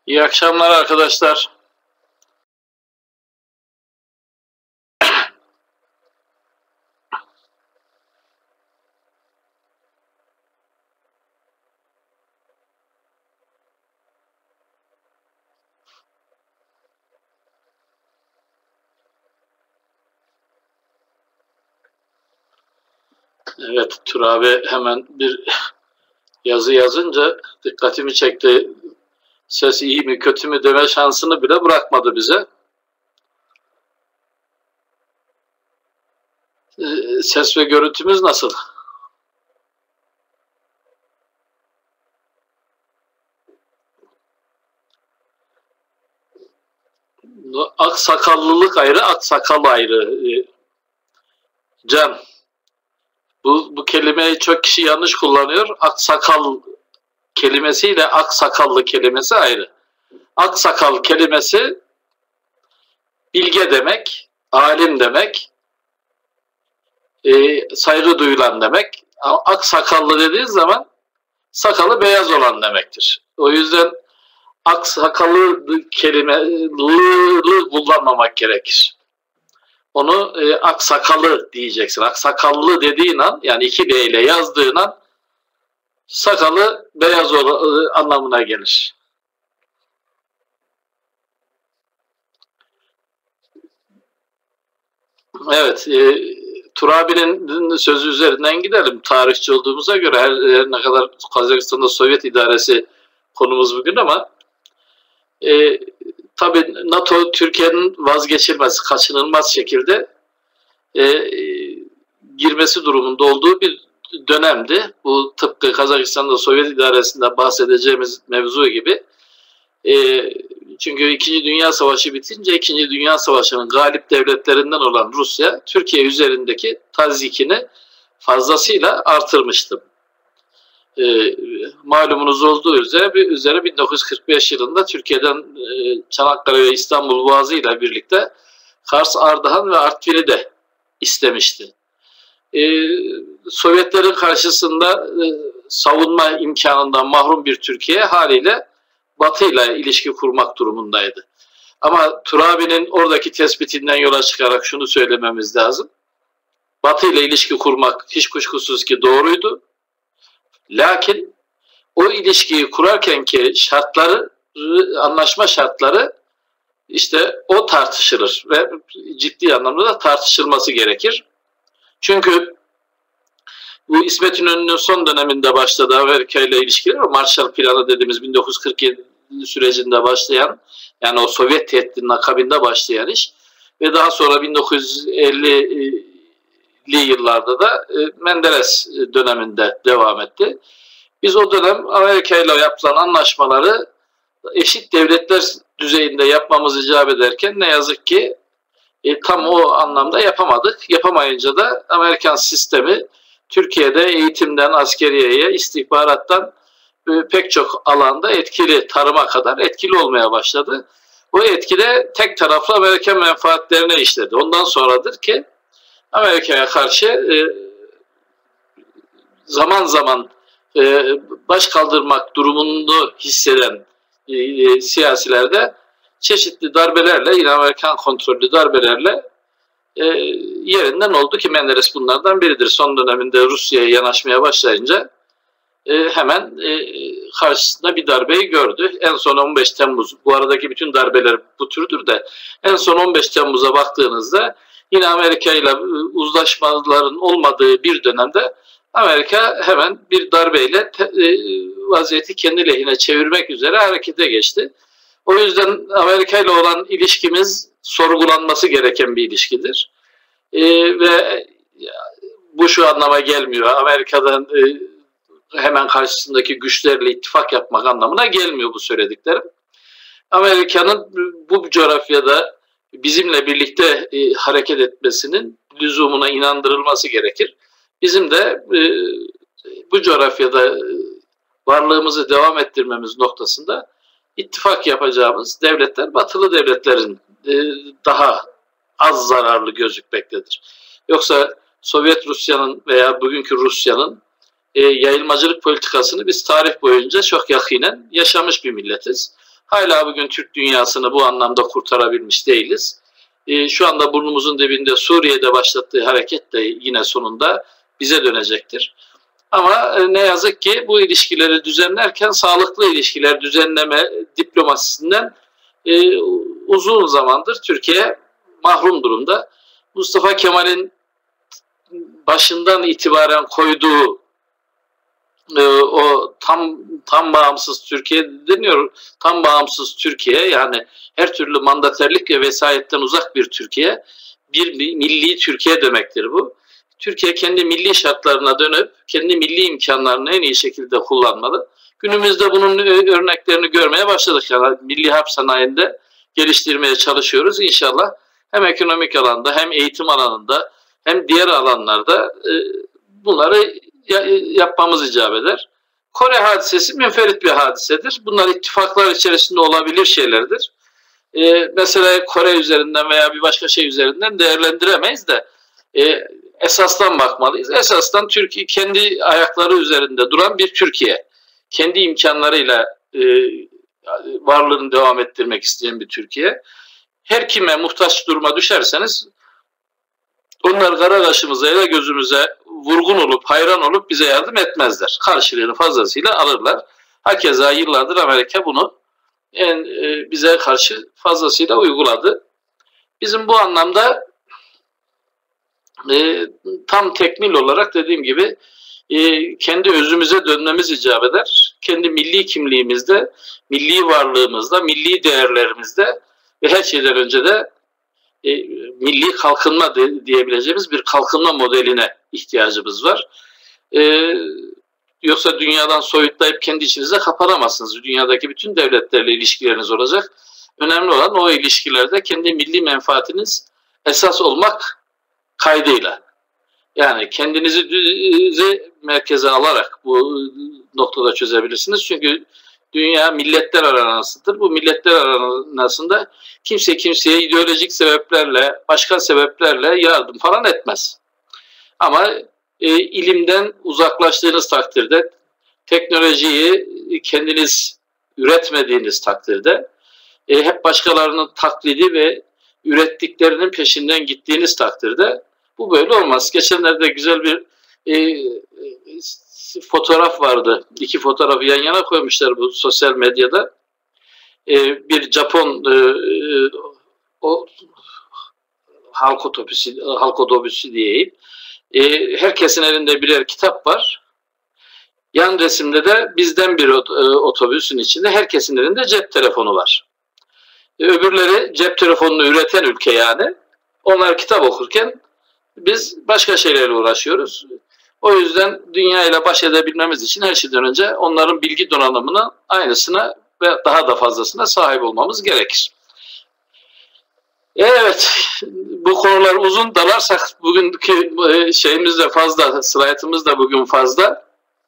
İyi akşamlar arkadaşlar. Evet, Tur abi hemen bir yazı yazınca dikkatimi çekti. Ses iyi mi kötü mü deme şansını bile bırakmadı bize. Ses ve görüntümüz nasıl? Aksakallılık ayrı, aksakal ayrı. Can, bu kelimeyi çok kişi yanlış kullanıyor. Aksakal kelimesiyle aksakallı kelimesi ayrı. Aksakal kelimesi bilge demek, alim demek, saygı duyulan demek. Aksakallı dediği zaman sakalı beyaz olan demektir. O yüzden aksakallı kelimeleri kullanmamak gerekir. Onu aksakalı diyeceksin. Aksakallı dediğin an, yani 2D ile yazdığın an sakalı beyaz anlamına gelir. Evet, Turabi'nin sözü üzerinden gidelim. Tarihçi olduğumuza göre her ne kadar Kazakistan'da Sovyet idaresi konumuz bugün ama tabii NATO Türkiye'nin vazgeçilmez, kaçınılmaz şekilde girmesi durumunda olduğu bir dönemdi. Bu tıpkı Kazakistan'da Sovyet idaresinde bahsedeceğimiz mevzu gibi. Çünkü İkinci Dünya Savaşı bitince İkinci Dünya Savaşı'nın galip devletlerinden olan Rusya, Türkiye üzerindeki tazyikini fazlasıyla artırmıştı. Malumunuz olduğu üzere 1945 yılında Türkiye'den Çanakkale ve İstanbul Boğazı ile birlikte Kars, Ardahan ve Artvin'i de istemişti. Sovyetlerin karşısında savunma imkanından mahrum bir Türkiye haliyle Batı ile ilişki kurmak durumundaydı. Ama Turabi'nin oradaki tespitinden yola çıkarak şunu söylememiz lazım. Batı ile ilişki kurmak hiç kuşkusuz ki doğruydu. Lakin o ilişkiyi kurarkenki şartları, anlaşma şartları işte o tartışılır ve ciddi anlamda da tartışılması gerekir. Çünkü bu İsmet İnönü'nün son döneminde başladığı Amerika ile ilişkiler, o Marshall Planı dediğimiz 1947 sürecinde başlayan, yani o Sovyet tehdidinin akabinde başlayan iş ve daha sonra 1950'li yıllarda da Menderes döneminde devam etti. Biz o dönem Amerika ile yapılan anlaşmaları eşit devletler düzeyinde yapmamız icap ederken ne yazık ki tam o anlamda yapamadık. Yapamayınca da Amerikan sistemi Türkiye'de eğitimden askeriyeye, istihbarattan pek çok alanda etkili, tarıma kadar etkili olmaya başladı. Bu etkide tek taraflı Amerikan menfaatlerine işledi. Ondan sonradır ki Amerika'ya karşı zaman zaman baş kaldırmak durumunu hisseden siyasilerde çeşitli darbelerle, yine Amerikan kontrollü darbelerle yerinden oldu ki Menderes bunlardan biridir. Son döneminde Rusya'ya yanaşmaya başlayınca hemen karşısında bir darbeyi gördü. En son 15 Temmuz, bu aradaki bütün darbeler bu türdür de en son 15 Temmuz'a baktığınızda yine Amerika ile uzlaşmaların olmadığı bir dönemde Amerika hemen bir darbeyle vaziyeti kendi lehine çevirmek üzere harekete geçti. O yüzden Amerika ile olan ilişkimiz sorgulanması gereken bir ilişkidir. Ve bu şu anlama gelmiyor. Amerika'dan hemen karşısındaki güçlerle ittifak yapmak anlamına gelmiyor bu söylediklerim. Amerika'nın bu coğrafyada bizimle birlikte hareket etmesinin lüzumuna inandırılması gerekir. Bizim de bu coğrafyada varlığımızı devam ettirmemiz noktasında ittifak yapacağımız devletler batılı devletlerin daha az zararlı gözükmektedir. Yoksa Sovyet Rusya'nın veya bugünkü Rusya'nın yayılmacılık politikasını biz tarih boyunca çok yakinen yaşamış bir milletiz. Hala bugün Türk dünyasını bu anlamda kurtarabilmiş değiliz. Şu anda burnumuzun dibinde Suriye'de başlattığı hareket de yine sonunda bize dönecektir. Ama ne yazık ki bu ilişkileri düzenlerken sağlıklı ilişkiler düzenleme diplomasisinden uzun zamandır Türkiye mahrum durumda. Mustafa Kemal'in başından itibaren koyduğu o tam bağımsız Türkiye deniyor. Tam bağımsız Türkiye, yani her türlü mandaterlik ve vesayetten uzak bir Türkiye, bir milli Türkiye demektir bu. Türkiye kendi milli şartlarına dönüp kendi milli imkanlarını en iyi şekilde kullanmalı. Günümüzde bunun örneklerini görmeye başladık. Yani milli harp sanayinde geliştirmeye çalışıyoruz. İnşallah hem ekonomik alanda hem eğitim alanında hem diğer alanlarda bunları yapmamız icap eder. Kore hadisesi münferit bir hadisedir. Bunlar ittifaklar içerisinde olabilir şeylerdir. Mesela Kore üzerinden veya bir başka şey üzerinden değerlendiremeyiz de esasdan bakmalıyız. Esasdan Türkiye kendi ayakları üzerinde duran bir Türkiye. Kendi imkanlarıyla varlığını devam ettirmek isteyen bir Türkiye. Her kime muhtaç duruma düşerseniz onlar kara kaşımıza ya da gözümüze vurgun olup hayran olup bize yardım etmezler. Karşılığını fazlasıyla alırlar. Hakeza yıllardır Amerika bunu bize karşı fazlasıyla uyguladı. Bizim bu anlamda tam tekmil olarak dediğim gibi kendi özümüze dönmemiz icap eder. Kendi milli kimliğimizde, milli varlığımızda, milli değerlerimizde ve her şeyden önce de milli kalkınma diyebileceğimiz bir kalkınma modeline ihtiyacımız var. Yoksa dünyadan soyutlayıp kendi içinize kapanamazsınız. Dünyadaki bütün devletlerle ilişkileriniz olacak. Önemli olan o ilişkilerde kendi milli menfaatiniz esas olmak kaydıyla. Yani kendinizi merkeze alarak bu noktada çözebilirsiniz. Çünkü dünya milletler aranasıdır. Bu milletler aranasında kimse kimseye ideolojik sebeplerle, başka sebeplerle yardım falan etmez. Ama ilimden uzaklaştığınız takdirde, teknolojiyi kendiniz üretmediğiniz takdirde, hep başkalarının taklidi ve ürettiklerinin peşinden gittiğiniz takdirde bu böyle olmaz. Geçenlerde güzel bir fotoğraf vardı. İki fotoğrafı yan yana koymuşlar bu sosyal medyada. Bir Japon halk otobüsü diyeyim. Herkesin elinde birer kitap var. Yan resimde de bizden bir otobüsün içinde herkesin elinde cep telefonu var. Öbürleri cep telefonunu üreten ülke yani. Onlar kitap okurken biz başka şeylerle uğraşıyoruz. O yüzden dünya ile baş edebilmemiz için her şeyden önce onların bilgi donanımına aynısına ve daha da fazlasına sahip olmamız gerekir. Evet, bu konular uzun, dalarsak bugünkü şeyimiz de fazla, slaytımız da bugün fazla.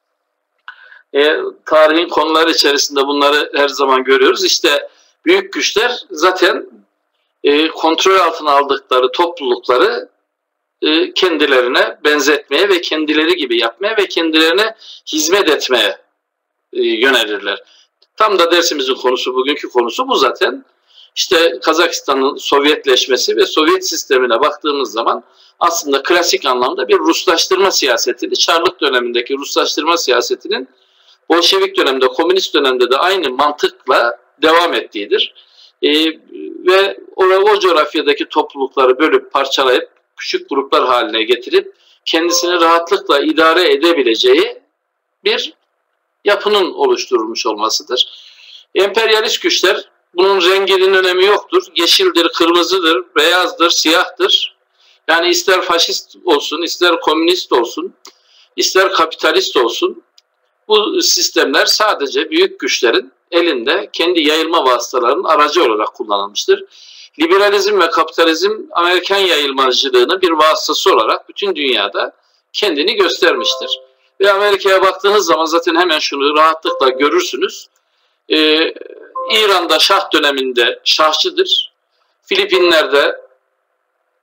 Tarihin konuları içerisinde bunları her zaman görüyoruz. İşte büyük güçler zaten kontrol altına aldıkları toplulukları kendilerine benzetmeye ve kendileri gibi yapmaya ve kendilerine hizmet etmeye yönelirler. Tam da dersimizin konusu, bugünkü konusu bu zaten. İşte Kazakistan'ın Sovyetleşmesi ve Sovyet sistemine baktığımız zaman aslında klasik anlamda bir Ruslaştırma siyasetini, Çarlık dönemindeki Ruslaştırma siyasetinin Bolşevik dönemde, Komünist dönemde de aynı mantıkla devam ettiğidir. Ve o coğrafyadaki toplulukları bölüp parçalayıp küçük gruplar haline getirip kendisini rahatlıkla idare edebileceği bir yapının oluşturulmuş olmasıdır. Emperyalist güçler, bunun renginin önemi yoktur. Yeşildir, kırmızıdır, beyazdır, siyahtır. Yani ister faşist olsun, ister komünist olsun, ister kapitalist olsun, bu sistemler sadece büyük güçlerin elinde kendi yayılma vasıtalarının aracı olarak kullanılmıştır. Liberalizm ve kapitalizm Amerikan yayılmacılığının bir vasıtası olarak bütün dünyada kendini göstermiştir. Ve Amerika'ya baktığınız zaman zaten hemen şunu rahatlıkla görürsünüz. İran'da Şah döneminde Şahçıdır. Filipinler'de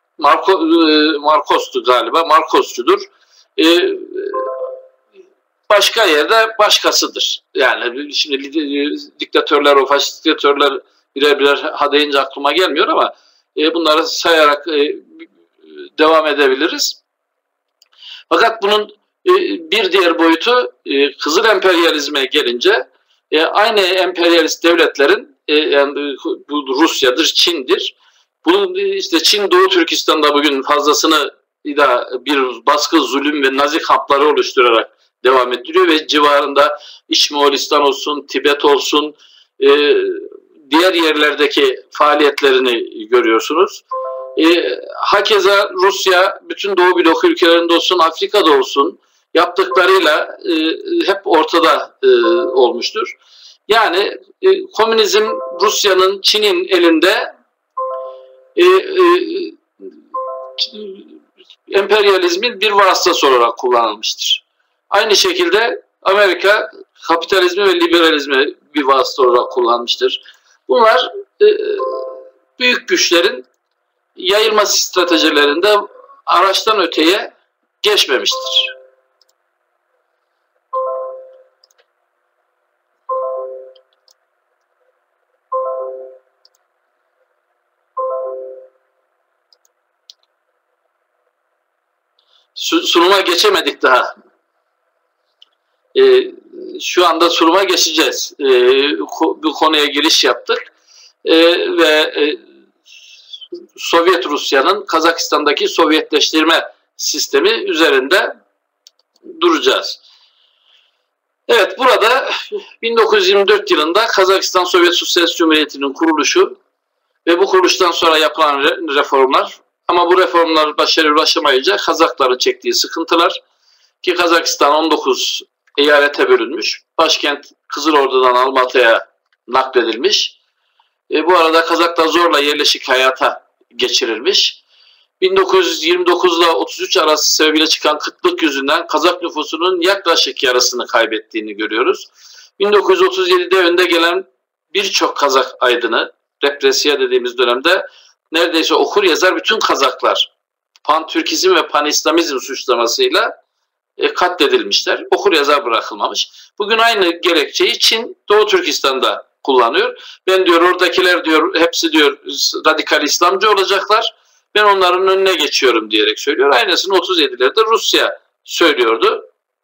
Marcos'tu galiba, Marcosçudur. başka yerde başkasıdır. Yani şimdi diktatörler, o faşist diktatörler birer birer ha deyince aklıma gelmiyor ama bunları sayarak devam edebiliriz. Fakat bunun bir diğer boyutu Kızıl Emperyalizme gelince aynı emperyalist devletlerin yani bu Rusya'dır, Çin'dir. Bunun işte Çin Doğu Türkistan'da bugün fazlasını bir baskı, zulüm ve Nazi kampları oluşturarak devam ettiriyor ve civarında İç Moğolistan olsun, Tibet olsun, diğer yerlerdeki faaliyetlerini görüyorsunuz. Hakeza Rusya bütün Doğu blok ülkelerinde olsun, Afrika'da olsun yaptıklarıyla hep ortada olmuştur. Yani komünizm Rusya'nın, Çin'in elinde emperyalizmin bir vasıtası olarak kullanılmıştır. Aynı şekilde Amerika kapitalizmi ve liberalizmi bir vasıta olarak kullanmıştır. Bunlar büyük güçlerin yayılma stratejilerinde araçtan öteye geçmemiştir. Sunuma geçemedik daha. Şu anda sunuma geçeceğiz. Bu konuya giriş yaptık. Ve Sovyet Rusya'nın Kazakistan'daki Sovyetleştirme sistemi üzerinde duracağız. Evet, burada 1924 yılında Kazakistan Sovyet Sosyalist Cumhuriyeti'nin kuruluşu ve bu kuruluştan sonra yapılan reformlar, ama bu reformlar başarıya ulaşamayınca Kazakların çektiği sıkıntılar, ki Kazakistan 19 eyalete bölünmüş, başkent Kızılordu'dan Almatı'ya nakledilmiş. Bu arada Kazaklar zorla yerleşik hayata geçirilmiş. 1929 ile 33 arası sebebiyle çıkan kıtlık yüzünden Kazak nüfusunun yaklaşık yarısını kaybettiğini görüyoruz. 1937'de önde gelen birçok Kazak aydını, represiya dediğimiz dönemde neredeyse okur yazar bütün Kazaklar Pan-Türkizm ve Pan-İslamizm suçlamasıyla katledilmişler. Okur yazar bırakılmamış. Bugün aynı gerekçeyi Çin Doğu Türkistan'da kullanıyor. Ben diyor oradakiler diyor hepsi diyor radikal İslamcı olacaklar. Ben onların önüne geçiyorum diyerek söylüyor. Aynısını 37'lerde Rusya söylüyordu.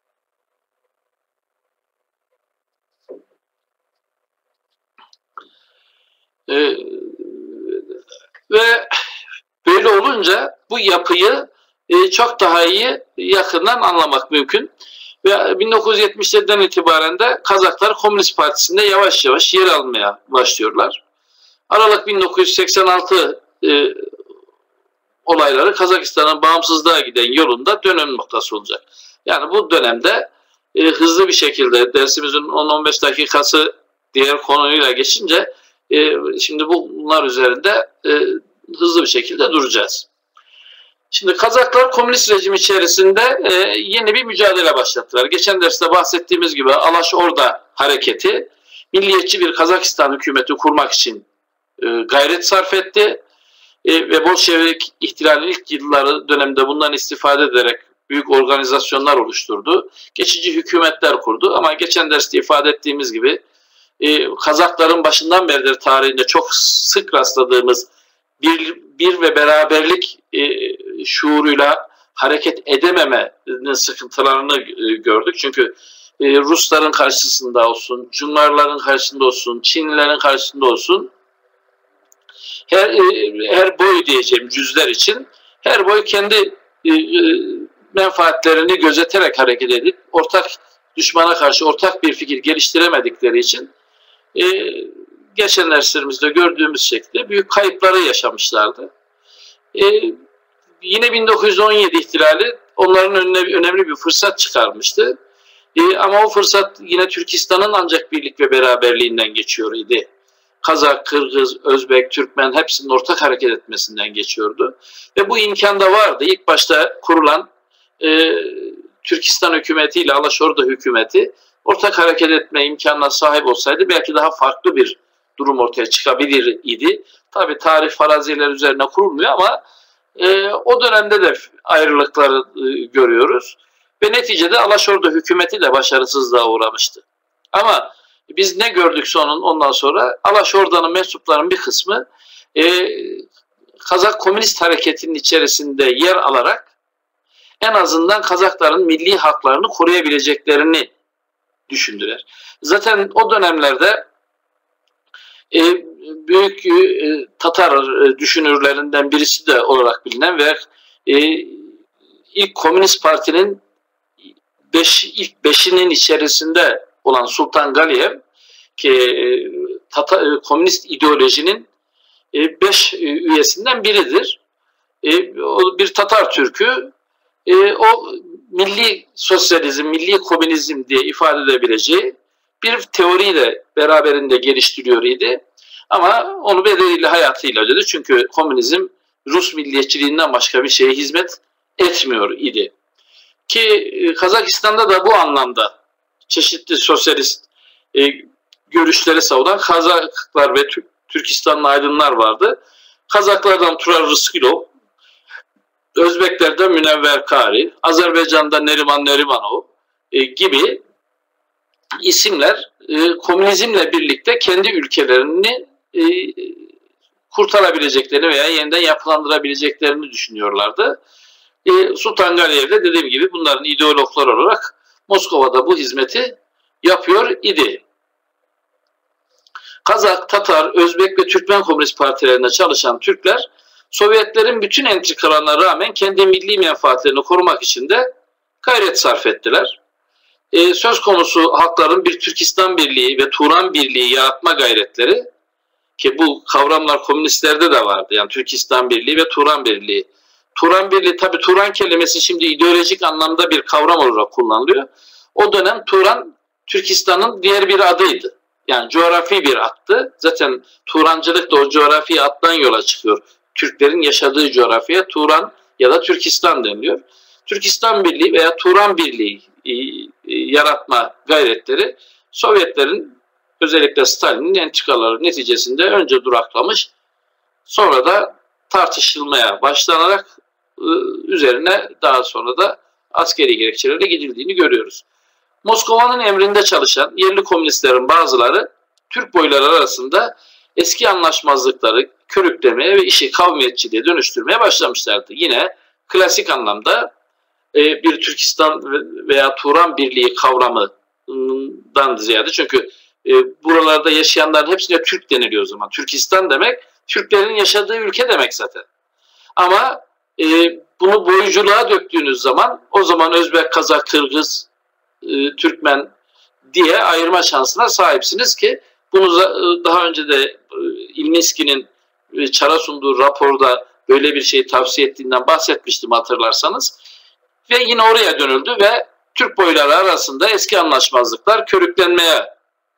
Ve böyle olunca bu yapıyı çok daha iyi yakından anlamak mümkün. Ve 1970'lerden itibaren de Kazaklar Komünist Partisi'nde yavaş yavaş yer almaya başlıyorlar. Aralık 1986 olayları Kazakistan'ın bağımsızlığa giden yolunda dönüm noktası olacak. Yani bu dönemde hızlı bir şekilde dersimizin 10-15 dakikası diğer konuyla geçince şimdi bunlar üzerinde hızlı bir şekilde duracağız. Şimdi Kazaklar komünist rejim içerisinde yeni bir mücadele başlattılar. Geçen derste bahsettiğimiz gibi Alaşorda hareketi milliyetçi bir Kazakistan hükümeti kurmak için gayret sarf etti. Ve Bolşevik ihtilalin ilk yılları döneminde bundan istifade ederek büyük organizasyonlar oluşturdu. Geçici hükümetler kurdu ama geçen derste ifade ettiğimiz gibi Kazakların başından beridir tarihinde çok sık rastladığımız bir ve beraberlik şuuruyla hareket edememenin sıkıntılarını gördük. Çünkü Rusların karşısında olsun, Cunlarların karşısında olsun, Çinlilerin karşısında olsun her boy diyeceğim cüzler için her boy kendi menfaatlerini gözeterek hareket edip ortak düşmana karşı ortak bir fikir geliştiremedikleri için geçen derslerimizde gördüğümüz şekilde büyük kayıpları yaşamışlardı. Yine 1917 ihtilali onların önüne önemli bir fırsat çıkarmıştı. Ama o fırsat yine Türkistan'ın ancak birlik ve beraberliğinden geçiyor idi. Kazak, Kırgız, Özbek, Türkmen hepsinin ortak hareket etmesinden geçiyordu. Ve bu imkan da vardı. İlk başta kurulan Türkistan hükümeti ile Alaşorda hükümeti ortak hareket etme imkanına sahip olsaydı belki daha farklı bir durum ortaya çıkabilir idi. Tabii tarih faraziler üzerine kurulmuyor ama o dönemde de ayrılıkları görüyoruz. ve neticede Alaşordu hükümeti de başarısızlığa uğramıştı. Ama biz ne gördük ondan sonra? Alaşordu'nun mensuplarının bir kısmı Kazak Komünist Hareketi'nin içerisinde yer alarak en azından Kazakların milli haklarını koruyabileceklerini düşündüler. Zaten o dönemlerde büyük Tatar düşünürlerinden birisi de olarak bilinen ve ilk Komünist Parti'nin ilk beşinin içerisinde olan Sultan Galiyev ki komünist ideolojinin 5 üyesinden biridir. O bir Tatar Türk'ü o milli sosyalizm, milli komünizm diye ifade edebileceği bir teoriyi de beraberinde geliştiriyor idi. Ama onu bedeliyle hayatıyla ödedi. Çünkü komünizm Rus milliyetçiliğinden başka bir şeye hizmet etmiyor idi. Ki Kazakistan'da da bu anlamda çeşitli sosyalist görüşleri savunan Kazaklar ve Türkistanlı aydınlar vardı. Kazaklardan Turar Rıskilov, Özbeklerden Münevver Kari, Azerbaycan'da Neriman Nerimanov gibi isimler komünizmle birlikte kendi ülkelerini kurtarabileceklerini veya yeniden yapılandırabileceklerini düşünüyorlardı. Sultan Galiyev de dediğim gibi bunların ideologlar olarak Moskova'da bu hizmeti yapıyor idi. Kazak, Tatar, Özbek ve Türkmen Komünist Partilerinde çalışan Türkler, Sovyetlerin bütün entrikalarına rağmen kendi milli menfaatlerini korumak için de gayret sarf ettiler. Söz konusu halkların bir Türkistan Birliği ve Turan Birliği yaratma gayretleri, ki bu kavramlar komünistlerde de vardı. Yani Türkistan Birliği ve Turan Birliği. Turan Birliği, tabi Turan kelimesi şimdi ideolojik anlamda bir kavram olarak kullanılıyor. O dönem Turan, Türkistan'ın diğer bir adıydı. Yani coğrafi bir addı. Zaten Turancılık da o coğrafi addan yola çıkıyor. Türklerin yaşadığı coğrafyaya Turan ya da Türkistan deniliyor. Türkistan Birliği veya Turan Birliği yaratma gayretleri Sovyetlerin, özellikle Stalin'in entrikaları neticesinde önce duraklamış, sonra da tartışılmaya başlanarak üzerine daha sonra da askeri gerekçelerle gidildiğini görüyoruz. Moskova'nın emrinde çalışan yerli komünistlerin bazıları Türk boyları arasında eski anlaşmazlıkları körüklemeye ve işi kavmiyetçiliğe dönüştürmeye başlamışlardı. Yine klasik anlamda bir Türkistan veya Turan Birliği kavramından ziyade, çünkü buralarda yaşayanların hepsine Türk deniliyor o zaman. Türkistan demek Türklerin yaşadığı ülke demek zaten. Ama bunu boyuculuğa döktüğünüz zaman o zaman Özbek, Kazak, Kırgız, Türkmen diye ayırma şansına sahipsiniz ki bunu daha önce de İlminski'nin Çar'a sunduğu raporda böyle bir şeyi tavsiye ettiğinden bahsetmiştim hatırlarsanız. Ve yine oraya dönüldü ve Türk boyları arasında eski anlaşmazlıklar körüklenmeye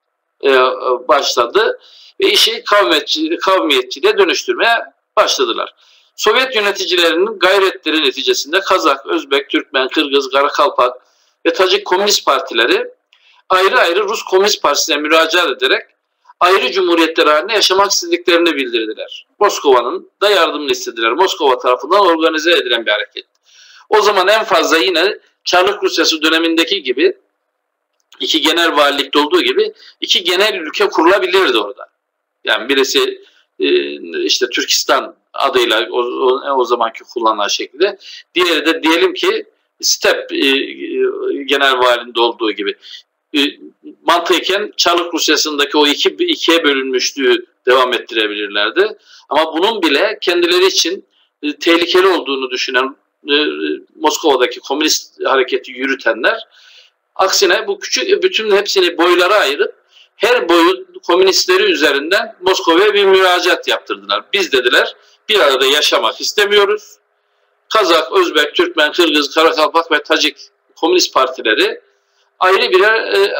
başladı ve işi kavmiyetçiliğe dönüştürmeye başladılar. Sovyet yöneticilerinin gayretleri neticesinde Kazak, Özbek, Türkmen, Kırgız, Karakalpak ve Tacik komünist partileri ayrı ayrı Rus Komünist Partisi'ne müracaat ederek ayrı cumhuriyetler halinde yaşamak istediklerini bildirdiler. Moskova'nın da yardımını istediler. Moskova tarafından organize edilen bir hareket. O zaman en fazla yine Çarlık Rusyası dönemindeki gibi iki genel valilikte olduğu gibi iki genel ülke kurulabilirdi orada. Yani birisi işte Türkistan adıyla o zamanki kullanılan şekilde. Diğeri de diyelim ki Step genel valinde olduğu gibi. Mantıken Çarlık Rusyası'ndaki o ikiye bölünmüşlüğü devam ettirebilirlerdi. Ama bunun bile kendileri için tehlikeli olduğunu düşünen Moskova'daki komünist hareketi yürütenler aksine bu küçük bütün hepsini boylara ayırıp her boyu komünistleri üzerinden Moskova'ya bir müracaat yaptırdılar. Biz dediler bir arada yaşamak istemiyoruz. Kazak, Özbek, Türkmen, Kırgız, Karakalpak ve Tacik komünist partileri ayrı birer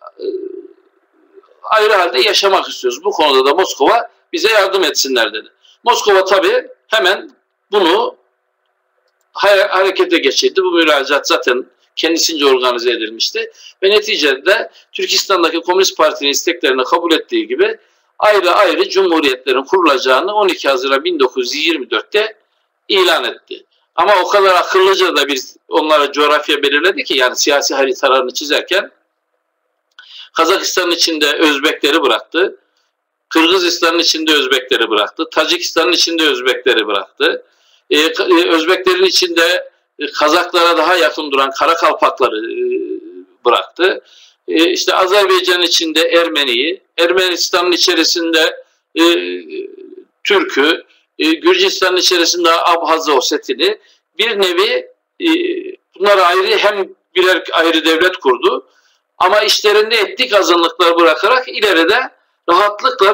ayrı halde yaşamak istiyoruz. Bu konuda da Moskova bize yardım etsinler dedi. Moskova tabii hemen bunu harekete geçirdi. Bu müracaat zaten kendisince organize edilmişti. Ve neticede Türkistan'daki Komünist Parti'nin isteklerini kabul ettiği gibi ayrı ayrı cumhuriyetlerin kurulacağını 12 Haziran 1924'te ilan etti. Ama o kadar akıllıca da biz onlara coğrafya belirledi ki, yani siyasi haritalarını çizerken Kazakistan'ın içinde Özbekleri bıraktı. Kırgızistan'ın içinde Özbekleri bıraktı. Tacikistan'ın içinde Özbekleri bıraktı. Özbeklerin içinde Kazaklara daha yakın duran Karakalpakları bıraktı. İşte Azerbaycan'ın içinde Ermeni'yi, Ermenistan'ın içerisinde Türk'ü, Gürcistan'ın içerisinde Abhaz'ı, Osetini, bir nevi bunlar ayrı, hem birer ayrı devlet kurdu ama işlerinde etnik azınlıklar bırakarak ileride rahatlıkla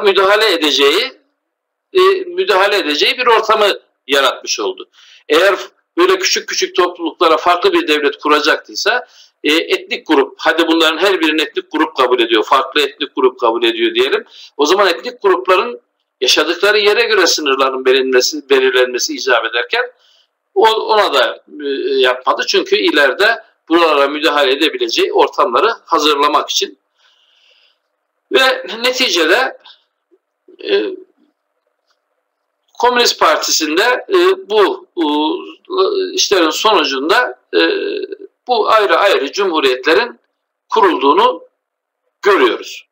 müdahale edeceği bir ortamı yaratmış oldu. Eğer böyle küçük küçük topluluklara farklı bir devlet kuracaktıysa etnik grup, hadi bunların her birini etnik grup kabul ediyor, farklı etnik grup kabul ediyor diyelim. O zaman etnik grupların yaşadıkları yere göre sınırların belirlenmesi icap ederken ona da yapmadı. Çünkü ileride buralara müdahale edebileceği ortamları hazırlamak için. Ve neticede Komünist Partisi'nde bu işlerin sonucunda bu ayrı ayrı cumhuriyetlerin kurulduğunu görüyoruz.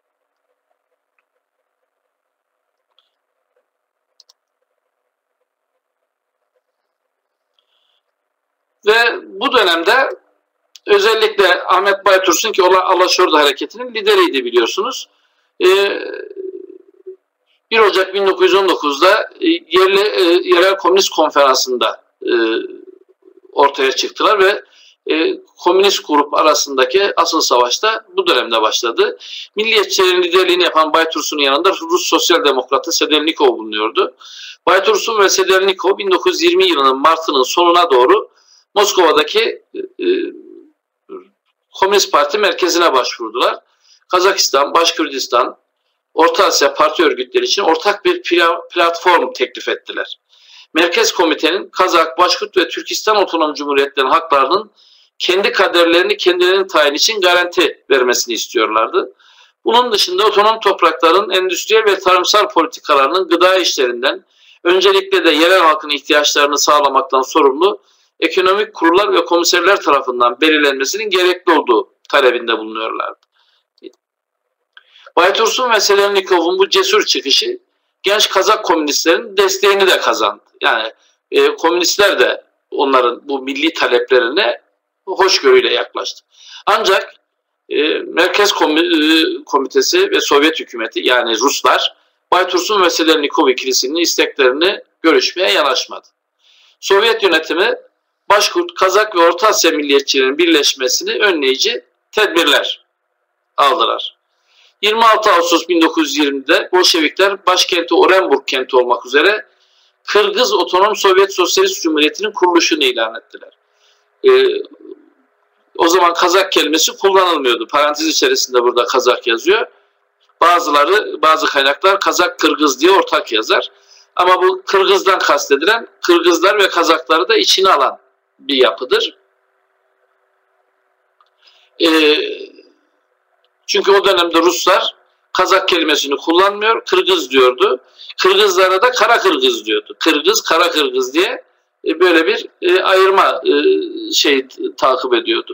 Ve bu dönemde özellikle Ahmet Baytursun, ki Alaşordu Hareketi'nin lideriydi biliyorsunuz, 1 Ocak 1919'da yerel komünist konferansında ortaya çıktılar ve komünist grup arasındaki asıl savaş da bu dönemde başladı. Milliyetçilerin liderliğini yapan Baytursun'un yanında Rus Sosyal Demokratı Sedelnikov bulunuyordu. Baytursun ve Sedelnikov 1920 yılının Mart'ının sonuna doğru Moskova'daki Komünist Parti merkezine başvurdular. Kazakistan, Başkürdistan, Orta Asya parti örgütleri için ortak bir platform teklif ettiler. Merkez Komitenin Kazak, Başkürt ve Türkistan Otonom Cumhuriyetlerinin haklarının kendi kaderlerini kendilerinin tayin için garanti vermesini istiyorlardı. Bunun dışında otonom toprakların endüstriyel ve tarımsal politikalarının gıda işlerinden, öncelikle de yerel halkın ihtiyaçlarını sağlamaktan sorumlu ekonomik kurullar ve komiserler tarafından belirlenmesinin gerekli olduğu talebinde bulunuyorlardı. Baytursun ve Sedelnikov'un bu cesur çıkışı genç Kazak komünistlerin desteğini de kazandı. Yani komünistler de onların bu milli taleplerine hoşgörüyle yaklaştı. Ancak Merkez Komitesi ve Sovyet hükümeti, yani Ruslar, Baytursun ve Sedelnikov ikilisinin isteklerini görüşmeye yanaşmadı. Sovyet yönetimi Başkurt, Kazak ve Orta Asya milliyetçilerinin birleşmesini önleyici tedbirler aldılar. 26 Ağustos 1920'de Bolşevikler başkenti Orenburg kenti olmak üzere Kırgız Otonom Sovyet Sosyalist Cumhuriyeti'nin kuruluşunu ilan ettiler. O zaman Kazak kelimesi kullanılmıyordu. Parantez içerisinde burada Kazak yazıyor. Bazı kaynaklar Kazak Kırgız diye ortak yazar. Ama bu Kırgız'dan kastedilen Kırgızlar ve Kazakları da içine alan bir yapıdır. Çünkü o dönemde Ruslar Kazak kelimesini kullanmıyor, Kırgız diyordu. Kırgızlara da Kara Kırgız diyordu. Kırgız, Kara Kırgız diye böyle bir ayırma takip ediyordu.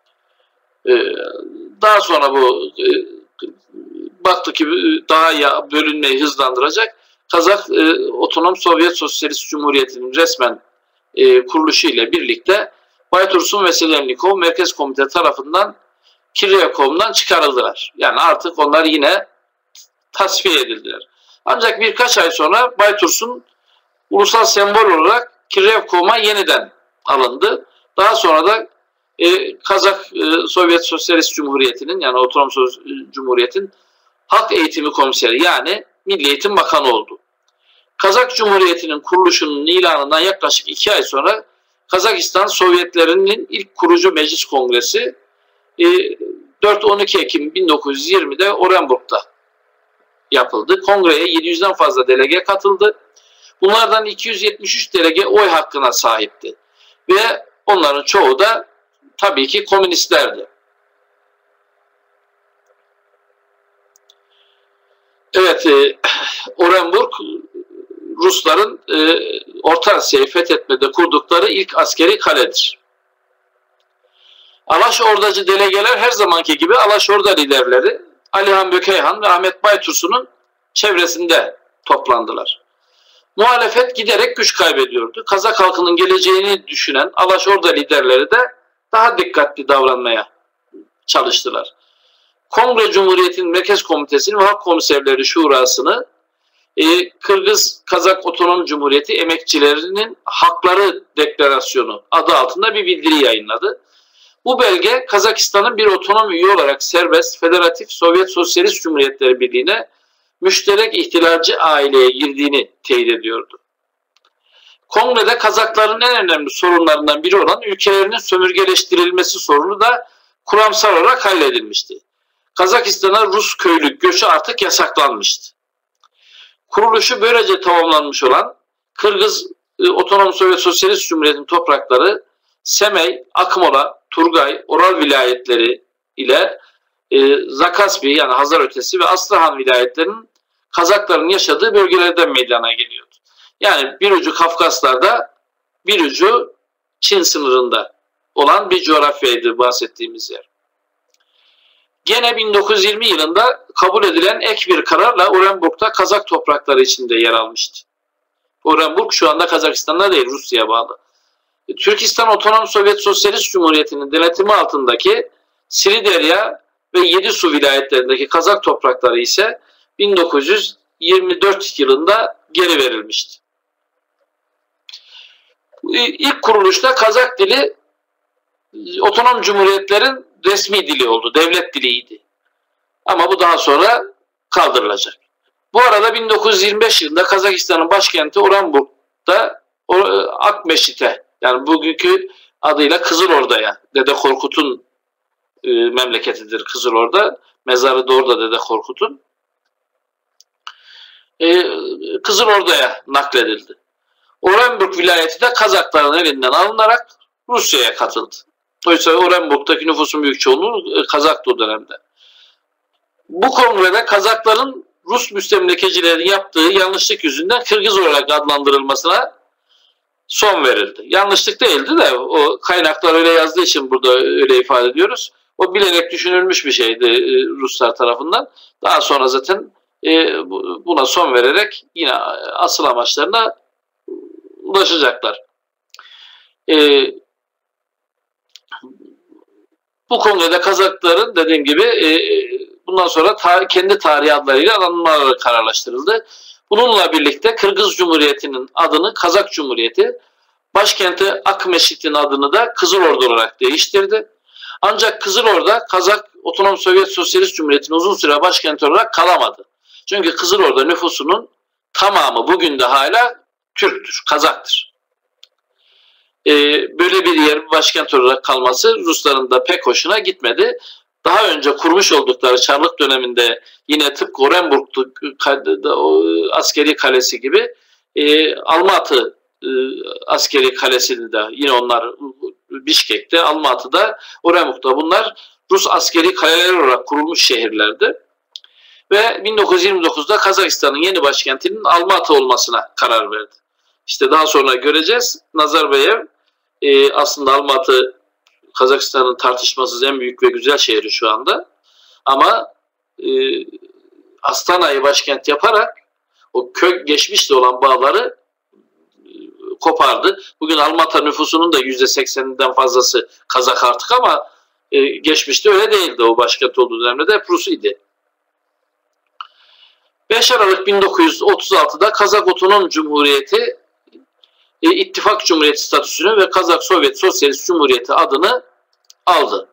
Daha sonra bu baktı ki daha bölünmeyi hızlandıracak. Kazak Otonom Sovyet Sosyalist Cumhuriyeti'nin resmen kuruluşu ile birlikte Baytursun ve Sedelnikov Merkez Komite tarafından Kiryakhov'dan çıkarıldılar. Yani artık onlar yine tasfiye edildiler. Ancak birkaç ay sonra Baytursun ulusal sembol olarak Kiryakhov'a yeniden alındı. Daha sonra da Kazak Sovyet Sosyalist Cumhuriyeti'nin, yani Otonom Cumhuriyet'in Halk Eğitimi Komiseri, yani Milli Eğitim Bakanı oldu. Kazak Cumhuriyeti'nin kuruluşunun ilanından yaklaşık 2 ay sonra Kazakistan Sovyetlerinin ilk kurucu meclis kongresi 4-12 Ekim 1920'de Orenburg'da yapıldı. Kongreye 700'den fazla delege katıldı. Bunlardan 273 delege oy hakkına sahipti. Ve onların çoğu da tabii ki komünistlerdi. Evet, Orenburg Rusların Orta Asya'yı fethetmede kurdukları ilk askeri kaledir. Alaşordacı delegeler her zamanki gibi Alaşorda liderleri Alihan Bökeyhan ve Ahmet Baytursun'un çevresinde toplandılar. Muhalefet giderek güç kaybediyordu. Kazak halkının geleceğini düşünen Alaşorda liderleri de daha dikkatli davranmaya çalıştılar. Kongre Cumhuriyeti'nin Merkez Komitesi'nin ve Halk Komiserleri Şurası'nı Kırgız Kazak Otonom Cumhuriyeti Emekçilerinin Hakları Deklarasyonu adı altında bir bildiri yayınladı. Bu belge Kazakistan'ın bir otonom üye olarak serbest, federatif Sovyet Sosyalist Cumhuriyetleri Birliği'ne müşterek ihtilalci aileye girdiğini teyit ediyordu. Kongrede Kazakların en önemli sorunlarından biri olan ülkelerinin sömürgeleştirilmesi sorunu da kuramsal olarak halledilmişti. Kazakistan'a Rus köylü göçü artık yasaklanmıştı. Kuruluşu böylece tamamlanmış olan Kırgız Otonom Sovyet Sosyalist Cumhuriyeti'nin toprakları Semey, Akmola, Turgay, Oral vilayetleri ile Zakaspi yani Hazar ötesi ve Astrahan vilayetlerinin Kazakların yaşadığı bölgelerden meydana geliyordu. Yani bir ucu Kafkaslar'da, bir ucu Çin sınırında olan bir coğrafyaydı bahsettiğimiz yer. Gene 1920 yılında kabul edilen ek bir kararla Orenburg'da Kazak toprakları içinde yer almıştı. Orenburg şu anda Kazakistan'da değil, Rusya'ya bağlı. Türkistan Otonom Sovyet Sosyalist Cumhuriyeti'nin denetimi altındaki Siriderya ve Yedisu vilayetlerindeki Kazak toprakları ise 1924 yılında geri verilmişti. İlk kuruluşta Kazak dili otonom cumhuriyetlerin resmi dili oldu, devlet diliydi. Ama bu daha sonra kaldırılacak. Bu arada 1925 yılında Kazakistan'ın başkenti Orenburg'da Akmeşit'e yani bugünkü adıyla Kızılorda'ya, Dede Korkut'un memleketidir Kızılorda. Mezarı da orada Dede Korkut'un. Kızılorda'ya nakledildi. Orenburg vilayeti de Kazakların elinden alınarak Rusya'ya katıldı. Oysa Orenburg'daki nüfusun büyük çoğunluğu Kazak'tı o dönemde. Bu kongrede Kazakların Rus müstemlekecilerin yaptığı yanlışlık yüzünden Kırgız olarak adlandırılmasına son verildi. Yanlışlık değildi de o kaynaklar öyle yazdığı için burada öyle ifade ediyoruz. O bilerek düşünülmüş bir şeydi Ruslar tarafından. Daha sonra zaten buna son vererek yine asıl amaçlarına ulaşacaklar. Bu kongrede Kazakların dediğim gibi bundan sonra kendi tarihi adlarıyla anılmaları kararlaştırıldı. Bununla birlikte Kırgız Cumhuriyeti'nin adını Kazak Cumhuriyeti, başkenti Akmeşit'in adını da Kızılorda olarak değiştirdi. Ancak Kızılorda Kazak Otonom Sovyet Sosyalist Cumhuriyeti'nin uzun süre başkenti olarak kalamadı. Çünkü Kızılorda nüfusunun tamamı bugün de hala Türktür, Kazaktır. Böyle bir yer başkent olarak kalması Rusların da pek hoşuna gitmedi. Daha önce kurmuş oldukları Çarlık döneminde yine tıpkı Orenburg'tu askeri kalesi gibi Almatı askeri kalesini de yine onlar Bişkek'te, Almatı'da, Orenburg'da bunlar Rus askeri kaleler olarak kurulmuş şehirlerdi. Ve 1929'da Kazakistan'ın yeni başkentinin Almatı olmasına karar verdi. İşte daha sonra göreceğiz. Nazarbayev aslında Almatı Kazakistan'ın tartışmasız en büyük ve güzel şehri şu anda. Ama Astana'yı başkent yaparak o geçmişte olan bağları kopardı. Bugün Almatı nüfusunun da %80'inden fazlası Kazak artık ama geçmişte öyle değildi. O başkent olduğu dönemde de hep Rus'ydı. 5 Aralık 1936'da Kazak Otonom Cumhuriyeti İttifak Cumhuriyeti statüsünü ve Kazak Sovyet Sosyalist Cumhuriyeti adını aldı.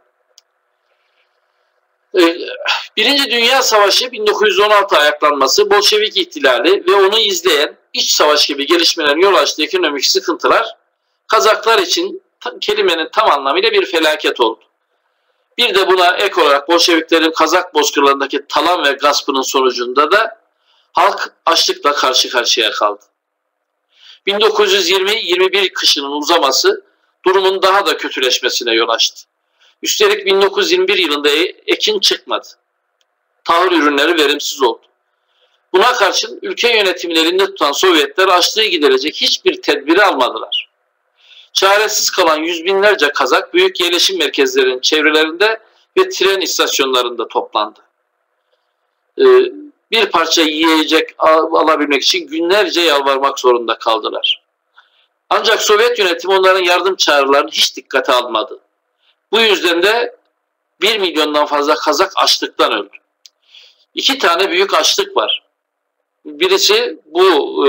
Birinci Dünya Savaşı 1916 ayaklanması, Bolşevik ihtilali ve onu izleyen iç savaş gibi gelişmelerin yol açtığı ekonomik sıkıntılar Kazaklar için kelimenin tam anlamıyla bir felaket oldu. Bir de buna ek olarak Bolşeviklerin Kazak bozkırlarındaki talan ve gaspının sonucunda da halk açlıkla karşı karşıya kaldı. 1920-21 kışının uzaması durumun daha da kötüleşmesine yol açtı. Üstelik 1921 yılında ekin çıkmadı. Tahıl ürünleri verimsiz oldu. Buna karşın ülke yönetimini elinde tutan Sovyetler açlığı giderecek hiçbir tedbiri almadılar. Çaresiz kalan yüz binlerce Kazak büyük yerleşim merkezlerinin çevrelerinde ve tren istasyonlarında toplandı. Bir parça yiyecek alabilmek için günlerce yalvarmak zorunda kaldılar. Ancak Sovyet yönetimi onların yardım çağrılarını hiç dikkate almadı. Bu yüzden de 1 milyondan fazla Kazak açlıktan öldü. 2 tane büyük açlık var. Birisi bu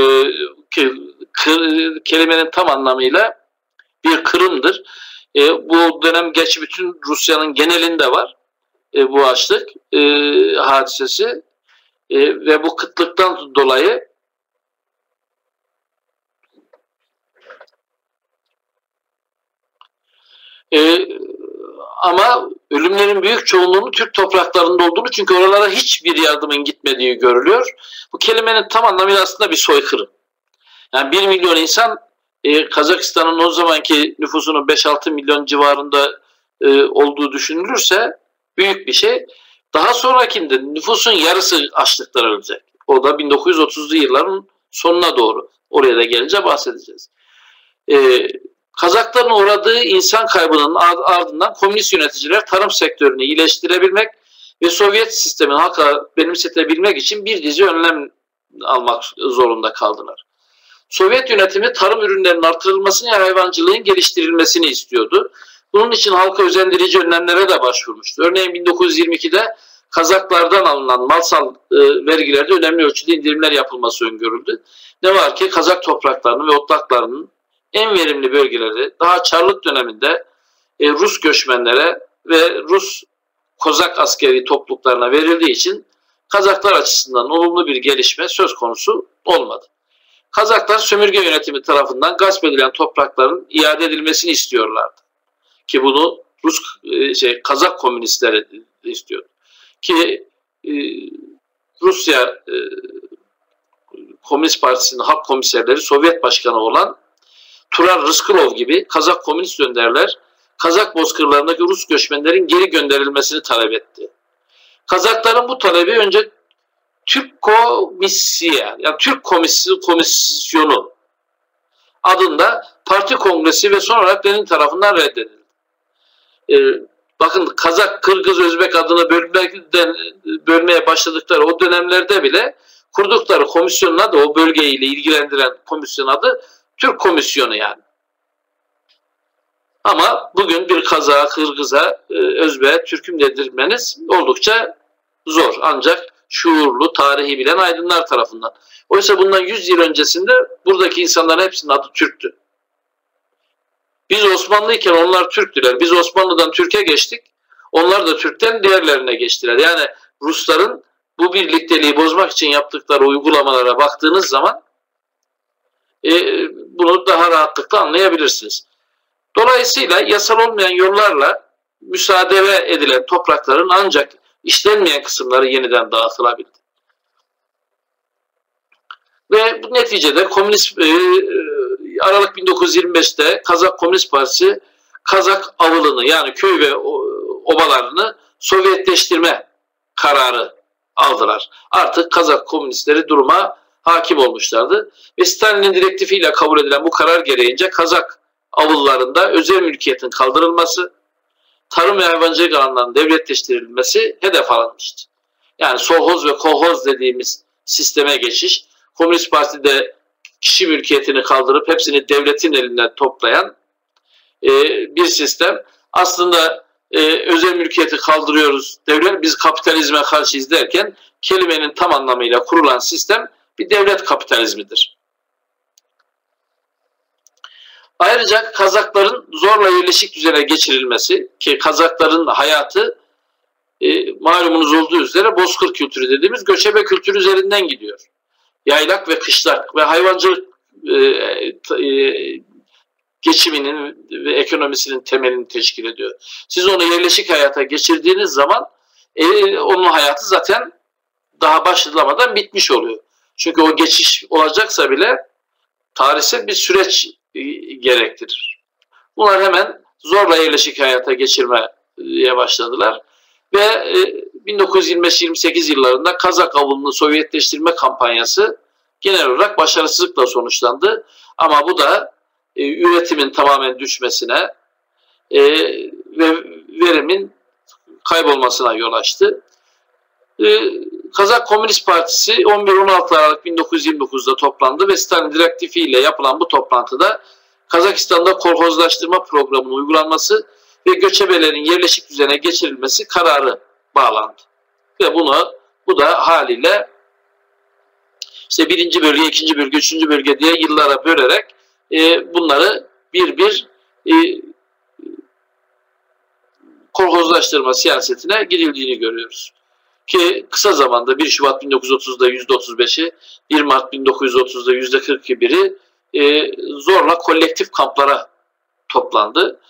kelimenin tam anlamıyla bir kırımdır. Bu dönem gerçi bütün Rusya'nın genelinde var bu açlık hadisesi ve bu kıtlıktan dolayı ama ölümlerin büyük çoğunluğunun Türk topraklarında olduğunu, çünkü oralara hiçbir yardımın gitmediği görülüyor. Bu kelimenin tam anlamıyla aslında bir soykırım. Yani 1 milyon insan Kazakistan'ın o zamanki nüfusunun 5-6 milyon civarında olduğu düşünülürse büyük bir şey. Daha sonrakinde nüfusun yarısı açlıktan ölecek. O da 1930'lu yılların sonuna doğru. Oraya da gelince bahsedeceğiz. Kazakların uğradığı insan kaybının ardından komünist yöneticiler tarım sektörünü iyileştirebilmek ve Sovyet sistemin halka benimsetebilmek için bir dizi önlem almak zorunda kaldılar. Sovyet yönetimi tarım ürünlerinin artırılmasını ve hayvancılığın geliştirilmesini istiyordu. Bunun için halka özendirici önlemlere de başvurmuştu. Örneğin 1922'de Kazaklardan alınan malsal vergilerde önemli ölçüde indirimler yapılması öngörüldü. Ne var ki Kazak topraklarının ve otlaklarının en verimli bölgeleri daha Çarlık döneminde Rus göçmenlere ve Rus Kozak askeri topluluklarına verildiği için Kazaklar açısından olumlu bir gelişme söz konusu olmadı. Kazaklar sömürge yönetimi tarafından gasp edilen toprakların iade edilmesini istiyorlardı. Ki bunu Kazak komünistleri istiyordu. Ki Rusya Komünist Partisi'nin halk komiserleri Sovyet Başkanı olan Turar Rıskılov gibi Kazak komünist önderler Kazak bozkırlarındaki Rus göçmenlerin geri gönderilmesini talep etti. Kazakların bu talebi önce Türk Komisya, yani Türk Komisyonu adında parti kongresi ve sonra Lenin tarafından reddedildi. Bakın Kazak, Kırgız, Özbek adını bölmeye başladıkları o dönemlerde bile kurdukları komisyonun adı, o bölgeyle ilgilendiren komisyon adı Türk Komisyonu yani. Ama bugün bir Kazak'a, Kırgız'a, Özbek'e Türk'üm dedirmeniz oldukça zor. Ancak şuurlu, tarihi bilen aydınlar tarafından. Oysa bundan 100 yıl öncesinde buradaki insanların hepsinin adı Türk'tü. Biz Osmanlıyken onlar Türktüler. Biz Osmanlı'dan Türk'e geçtik. Onlar da Türk'ten diğerlerine geçtiler. Yani Rusların bu birlikteliği bozmak için yaptıkları uygulamalara baktığınız zaman bunu daha rahatlıkla anlayabilirsiniz. Dolayısıyla yasal olmayan yollarla müsaade edilen toprakların ancak işlenmeyen kısımları yeniden dağıtılabildi. Ve bu neticede Aralık 1925'te Kazak Komünist Partisi Kazak avılını, yani köy ve obalarını Sovyetleştirme kararı aldılar. Artık Kazak komünistleri duruma hakim olmuşlardı. Ve Stalin'in direktifiyle kabul edilen bu karar gereğince Kazak avıllarında özel mülkiyetin kaldırılması, tarım ve hayvancılık alanlarının devletleştirilmesi hedef alınmıştı. Yani solhoz ve kolhoz dediğimiz sisteme geçiş, Komünist Parti'de kişi mülkiyetini kaldırıp hepsini devletin elinden toplayan bir sistem. Aslında özel mülkiyeti kaldırıyoruz, devlet, biz kapitalizme karşıyız derken kelimenin tam anlamıyla kurulan sistem bir devlet kapitalizmidir. Ayrıca Kazakların zorla yerleşik düzene geçirilmesi, ki Kazakların hayatı malumunuz olduğu üzere bozkır kültürü dediğimiz göçebe kültür üzerinden gidiyor. Yaylak ve kışlak ve hayvancılık geçiminin ve ekonomisinin temelini teşkil ediyor. Siz onu yerleşik hayata geçirdiğiniz zaman onun hayatı zaten daha başlamadan bitmiş oluyor. Çünkü o geçiş olacaksa bile tarihsel bir süreç gerektirir. Bunlar hemen zorla yerleşik hayata geçirmeye başladılar ve 1925-28 yıllarında Kazak avulunu Sovyetleştirme kampanyası genel olarak başarısızlıkla sonuçlandı. Ama bu da üretimin tamamen düşmesine ve verimin kaybolmasına yol açtı. Kazak Komünist Partisi 11-16 Aralık 1929'da toplandı ve Stalin direktifiyle yapılan bu toplantıda Kazakistan'da kolhozlaştırma programının uygulanması ve göçebelerin yerleşik düzene geçirilmesi kararı bağlandı. Ve bu da haliyle işte 1. bölge, 2. bölge, 3. bölge diye yıllara bölerek bunları bir kolhozlaştırma siyasetine gidildiğini görüyoruz. Ki kısa zamanda 1 Şubat 1930'da %35'i, 1 Mart 1930'da %41'i zorla kolektif kamplara toplandı.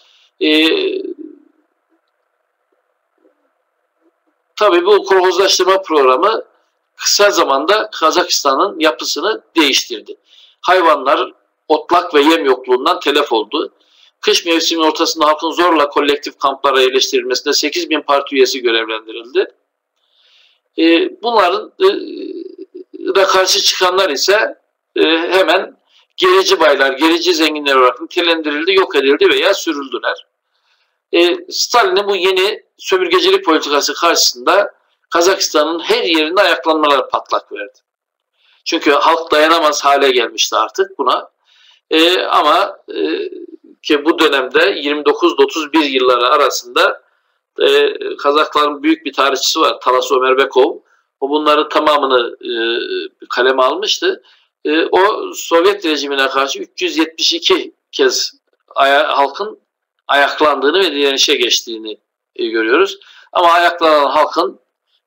Tabii bu kolhozlaştırma programı kısa zamanda Kazakistan'ın yapısını değiştirdi. Hayvanlar otlak ve yem yokluğundan telef oldu. Kış mevsiminin ortasında halkın zorla kolektif kamplara yerleştirilmesinde 8.000 parti üyesi görevlendirildi. Bunların da karşı çıkanlar ise hemen gerici baylar, gerici zenginler olarak nitelendirildi, yok edildi veya sürüldüler. Stalin'in bu yeni sömürgecilik politikası karşısında Kazakistan'ın her yerinde ayaklanmalar patlak verdi. Çünkü halk dayanamaz hale gelmişti artık buna. Ama ki bu dönemde 29-31 yılları arasında Kazakların büyük bir tarihçisi var, Taras Ömerbekov. O bunların tamamını kaleme almıştı. O Sovyet rejimine karşı 372 kez halkın ayaklandığını ve direnişe geçtiğini görüyoruz. Ama ayaklanan halkın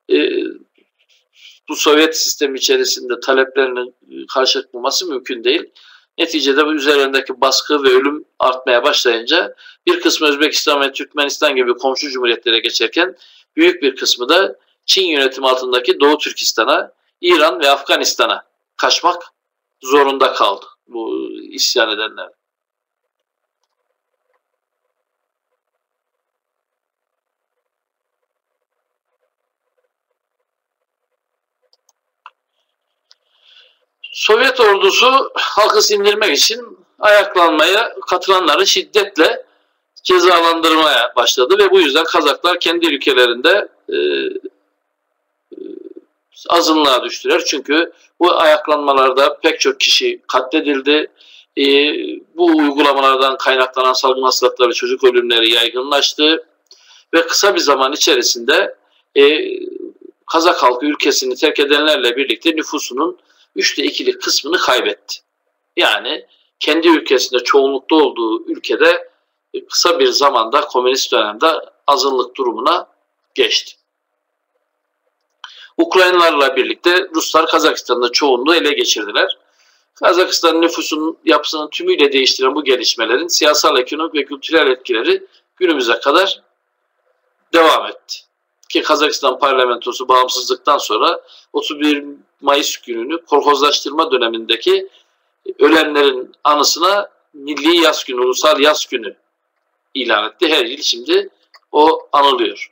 bu Sovyet sistemi içerisinde taleplerinin karşılık bulması mümkün değil. Neticede bu üzerlerindeki baskı ve ölüm artmaya başlayınca bir kısmı Özbekistan ve Türkmenistan gibi komşu cumhuriyetlere geçerken büyük bir kısmı da Çin yönetimi altındaki Doğu Türkistan'a, İran ve Afganistan'a kaçmak zorunda kaldı bu isyan edenler. Sovyet ordusu halkı sindirmek için ayaklanmaya katılanları şiddetle cezalandırmaya başladı ve bu yüzden Kazaklar kendi ülkelerinde azınlığa düştüler. Çünkü bu ayaklanmalarda pek çok kişi katledildi. Bu uygulamalardan kaynaklanan salgın hastalıkları, çocuk ölümleri yaygınlaştı ve kısa bir zaman içerisinde Kazak halkı ülkesini terk edenlerle birlikte nüfusunun 3'te 2'lik kısmını kaybetti. Yani kendi ülkesinde çoğunlukta olduğu ülkede kısa bir zamanda komünist dönemde azınlık durumuna geçti. Ukraynalılarla birlikte Ruslar Kazakistan'da çoğunluğu ele geçirdiler. Kazakistan nüfusunun yapısını tümüyle değiştiren bu gelişmelerin siyasal, ekonomik ve kültürel etkileri günümüze kadar devam etti. Ki Kazakistan parlamentosu bağımsızlıktan sonra 31 Mayıs gününü kolhozlaştırma dönemindeki ölenlerin anısına Milli Yas Günü, Ulusal Yas Günü ilan etti. Her yıl şimdi o anılıyor.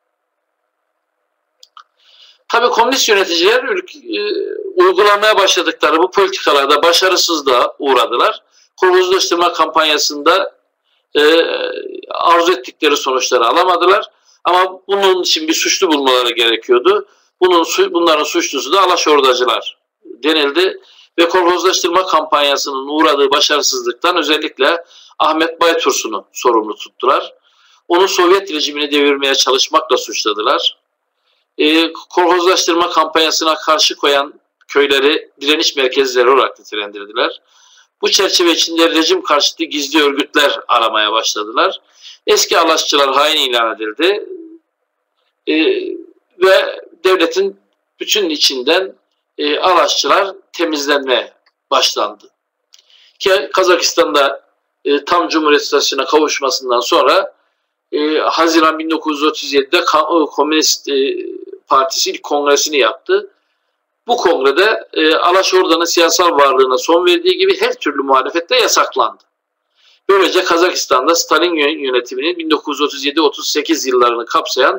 Tabii komünist yöneticiler uygulamaya başladıkları bu politikalarda başarısızlığa uğradılar. Kolhozlaştırma kampanyasında arzu ettikleri sonuçları alamadılar. Ama bunun için bir suçlu bulmaları gerekiyordu. Bunların suçlusu da Alaşordacılar denildi ve kolhozlaştırma kampanyasının uğradığı başarısızlıktan özellikle Ahmet Baytursun'u sorumlu tuttular. Onu Sovyet rejimini devirmeye çalışmakla suçladılar. Kolhozlaştırma kampanyasına karşı koyan köyleri direniş merkezleri olarak nitelendirdiler. Bu çerçeve içinde rejim karşıtı gizli örgütler aramaya başladılar. Eski Alaşçılar hain ilan edildi ve devletin bütün içinden Alaşçılar temizlenmeye başlandı. Ki Kazakistan'da tam Cumhuriyet statüsüne kavuşmasından sonra Haziran 1937'de Komünist Partisi ilk kongresini yaptı. Bu kongrede Alaşorda'nın siyasal varlığına son verdiği gibi her türlü muhalefet de yasaklandı. Böylece Kazakistan'da Stalin yönetiminin 1937-38 yıllarını kapsayan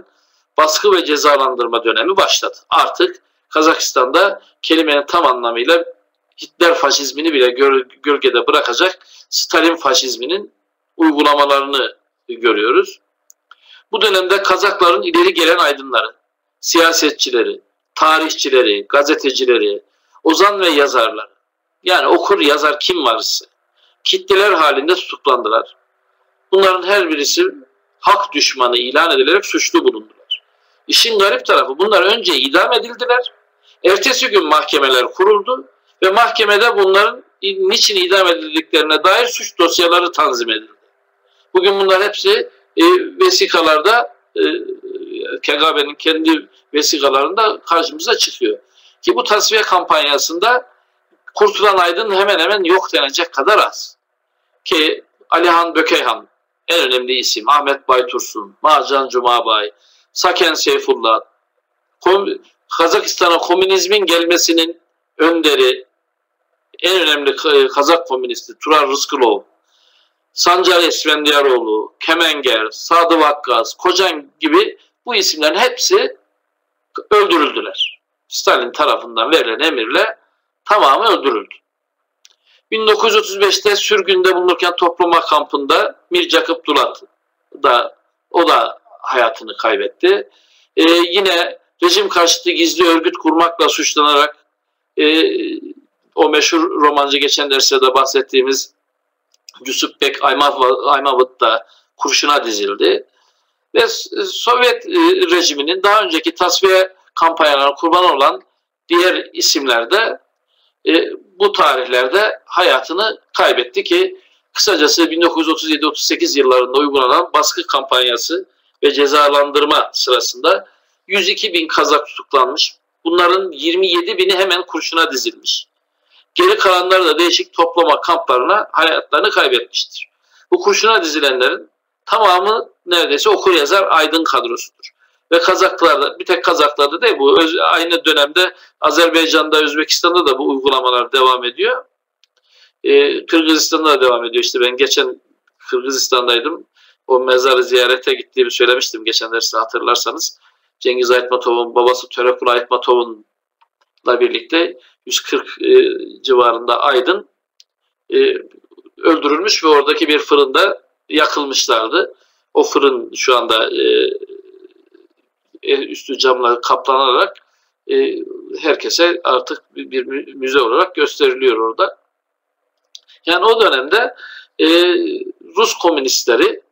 baskı ve cezalandırma dönemi başladı. Artık Kazakistan'da kelimenin tam anlamıyla Hitler faşizmini bile gölgede bırakacak Stalin faşizminin uygulamalarını görüyoruz. Bu dönemde Kazakların ileri gelen aydınları, siyasetçileri, tarihçileri, gazetecileri, ozan ve yazarları, yani okur yazar kim varsa kitleler halinde tutuklandılar. Bunların her birisi hak düşmanı ilan edilerek suçlu bulundular. İşin garip tarafı bunlar önce idam edildiler. Ertesi gün mahkemeler kuruldu ve mahkemede bunların niçin idam edildiklerine dair suç dosyaları tanzim edildi. Bugün bunlar hepsi vesikalarda, KGB'nin kendi vesikalarında karşımıza çıkıyor. Ki bu tasfiye kampanyasında kurtulan aydın hemen hemen yok denecek kadar az. Ki Alihan Bökeyhan en önemli isim, Ahmet Baytursun, Marcan Cumabay, Saken Seyfullah, Kazakistan'a komünizmin gelmesinin önderi, en önemli Kazak komünisti Turar Rıskılov, Sancar Esfendiyaroğlu, Kemenger, Sadı Vakkas, Kocan gibi bu isimlerin hepsi öldürüldüler. Stalin tarafından verilen emirle tamamı öldürüldü. 1935'te sürgünde bulunurken toplama kampında Mircakıp Dulat o da hayatını kaybetti. Yine rejim karşıtı gizli örgüt kurmakla suçlanarak o meşhur romancı geçen derslerde bahsettiğimiz Yusupbek Aymavıt da kurşuna dizildi. Ve Sovyet rejiminin daha önceki tasfiye kampanyalarına kurban olan diğer isimler de bu tarihlerde hayatını kaybetti ki kısacası 1937-38 yıllarında uygulanan baskı kampanyası ve cezalandırma sırasında 102 bin Kazak tutuklanmış. Bunların 27 bini hemen kurşuna dizilmiş. Geri kalanları da değişik toplama kamplarına hayatlarını kaybetmiştir. Bu kurşuna dizilenlerin tamamı neredeyse okur yazar aydın kadrosudur. Ve Kazaklarda, bir tek Kazaklarda değil bu, aynı dönemde Azerbaycan'da, Özbekistan'da da bu uygulamalar devam ediyor. Kırgızistan'da da devam ediyor. İşte ben geçen Kırgızistan'daydım. O mezarı ziyarete gittiğimi söylemiştim geçen derste hatırlarsanız. Cengiz Aytmatov'un babası Törekul Aytmatov'unla birlikte 140 civarında aydın öldürülmüş ve oradaki bir fırında yakılmışlardı. O fırın şu anda üstü camla kaplanarak herkese artık bir müze olarak gösteriliyor orada. Yani o dönemde Rus komünistleri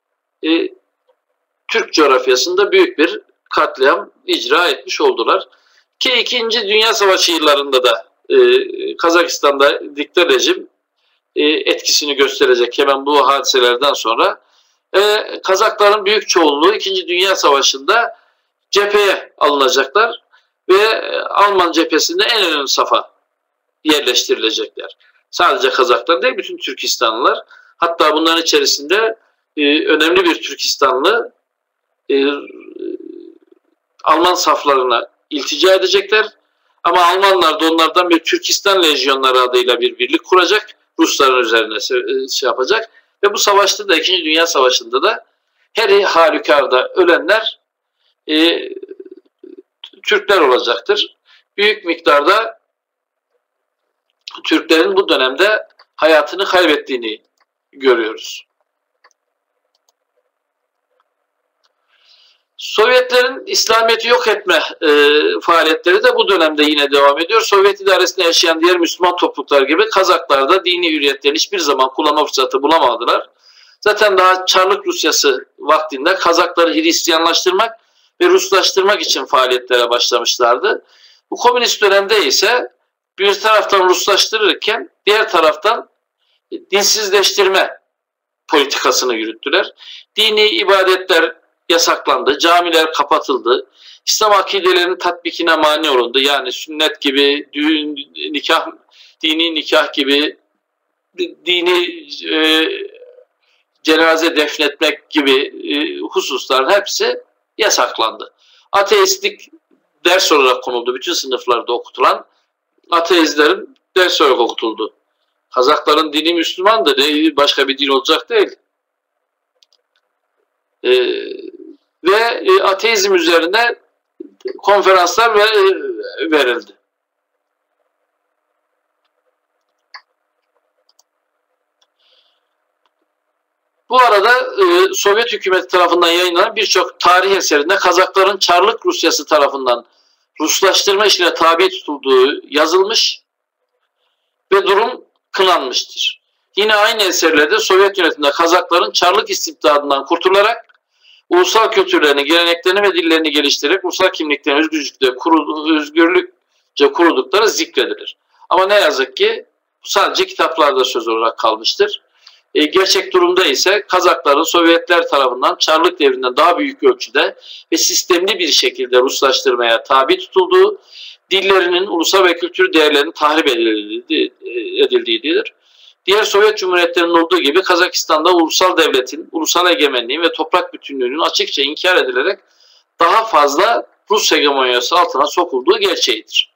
Türk coğrafyasında büyük bir katliam icra etmiş oldular. Ki 2. Dünya Savaşı yıllarında da Kazakistan'da diktatör rejim etkisini gösterecek hemen bu hadiselerden sonra. Kazakların büyük çoğunluğu 2. Dünya Savaşı'nda cepheye alınacaklar ve Alman cephesinde en ön safa yerleştirilecekler. Sadece Kazaklar değil, bütün Türkistanlılar. Hatta bunların içerisinde önemli bir Türkistanlı Alman saflarına iltica edecekler. Ama Almanlar da onlardan bir Türkistan Lejyonları adıyla bir birlik kuracak. Rusların üzerine şey yapacak. Ve bu savaşta da 2. Dünya Savaşı'nda da her halükarda ölenler Türkler olacaktır. Büyük miktarda Türklerin bu dönemde hayatını kaybettiğini görüyoruz. Sovyetlerin İslamiyet'i yok etme faaliyetleri de bu dönemde yine devam ediyor. Sovyet idaresinde yaşayan diğer Müslüman topluluklar gibi Kazaklar da dini hürriyetlerini hiçbir zaman kullanma fırsatı bulamadılar. Zaten daha Çarlık Rusyası vaktinde Kazakları Hristiyanlaştırmak ve Ruslaştırmak için faaliyetlere başlamışlardı. Bu komünist dönemde ise bir taraftan Ruslaştırırken diğer taraftan dinsizleştirme politikasını yürüttüler. Dini ibadetler yasaklandı, camiler kapatıldı, İslam akidelerinin tatbikine mani olundu. Yani sünnet gibi, dini nikah gibi, dini cenaze defnetmek gibi hususların hepsi yasaklandı. Ateistlik ders olarak konuldu. Bütün sınıflarda okutulan ateistlerin ders olarak okutuldu. Kazakların dini Müslümandı. Başka bir din olacak değil. ve ateizm üzerine konferanslar verildi. Bu arada Sovyet hükümeti tarafından yayınlanan birçok tarih eserinde Kazakların Çarlık Rusyası tarafından Ruslaştırma işine tabi tutulduğu yazılmış ve durum kınanmıştır. Yine aynı eserlerde Sovyet yönetiminde Kazakların Çarlık istibdadından kurtularak ulusal kültürlerini, geleneklerini ve dillerini geliştirerek ulusal kimliklerini özgürlükçe kurudukları zikredilir. Ama ne yazık ki bu sadece kitaplarda söz olarak kalmıştır. Gerçek durumda ise Kazakların Sovyetler tarafından Çarlık devrinden daha büyük ölçüde ve sistemli bir şekilde Ruslaştırmaya tabi tutulduğu, dillerinin, ulusal ve kültür değerlerinin tahrip edildiğidir. Diğer Sovyet Cumhuriyetlerinin olduğu gibi Kazakistan'da ulusal devletin, ulusal egemenliğin ve toprak bütünlüğünün açıkça inkar edilerek daha fazla Rus hegemonyası altına sokulduğu gerçeğidir.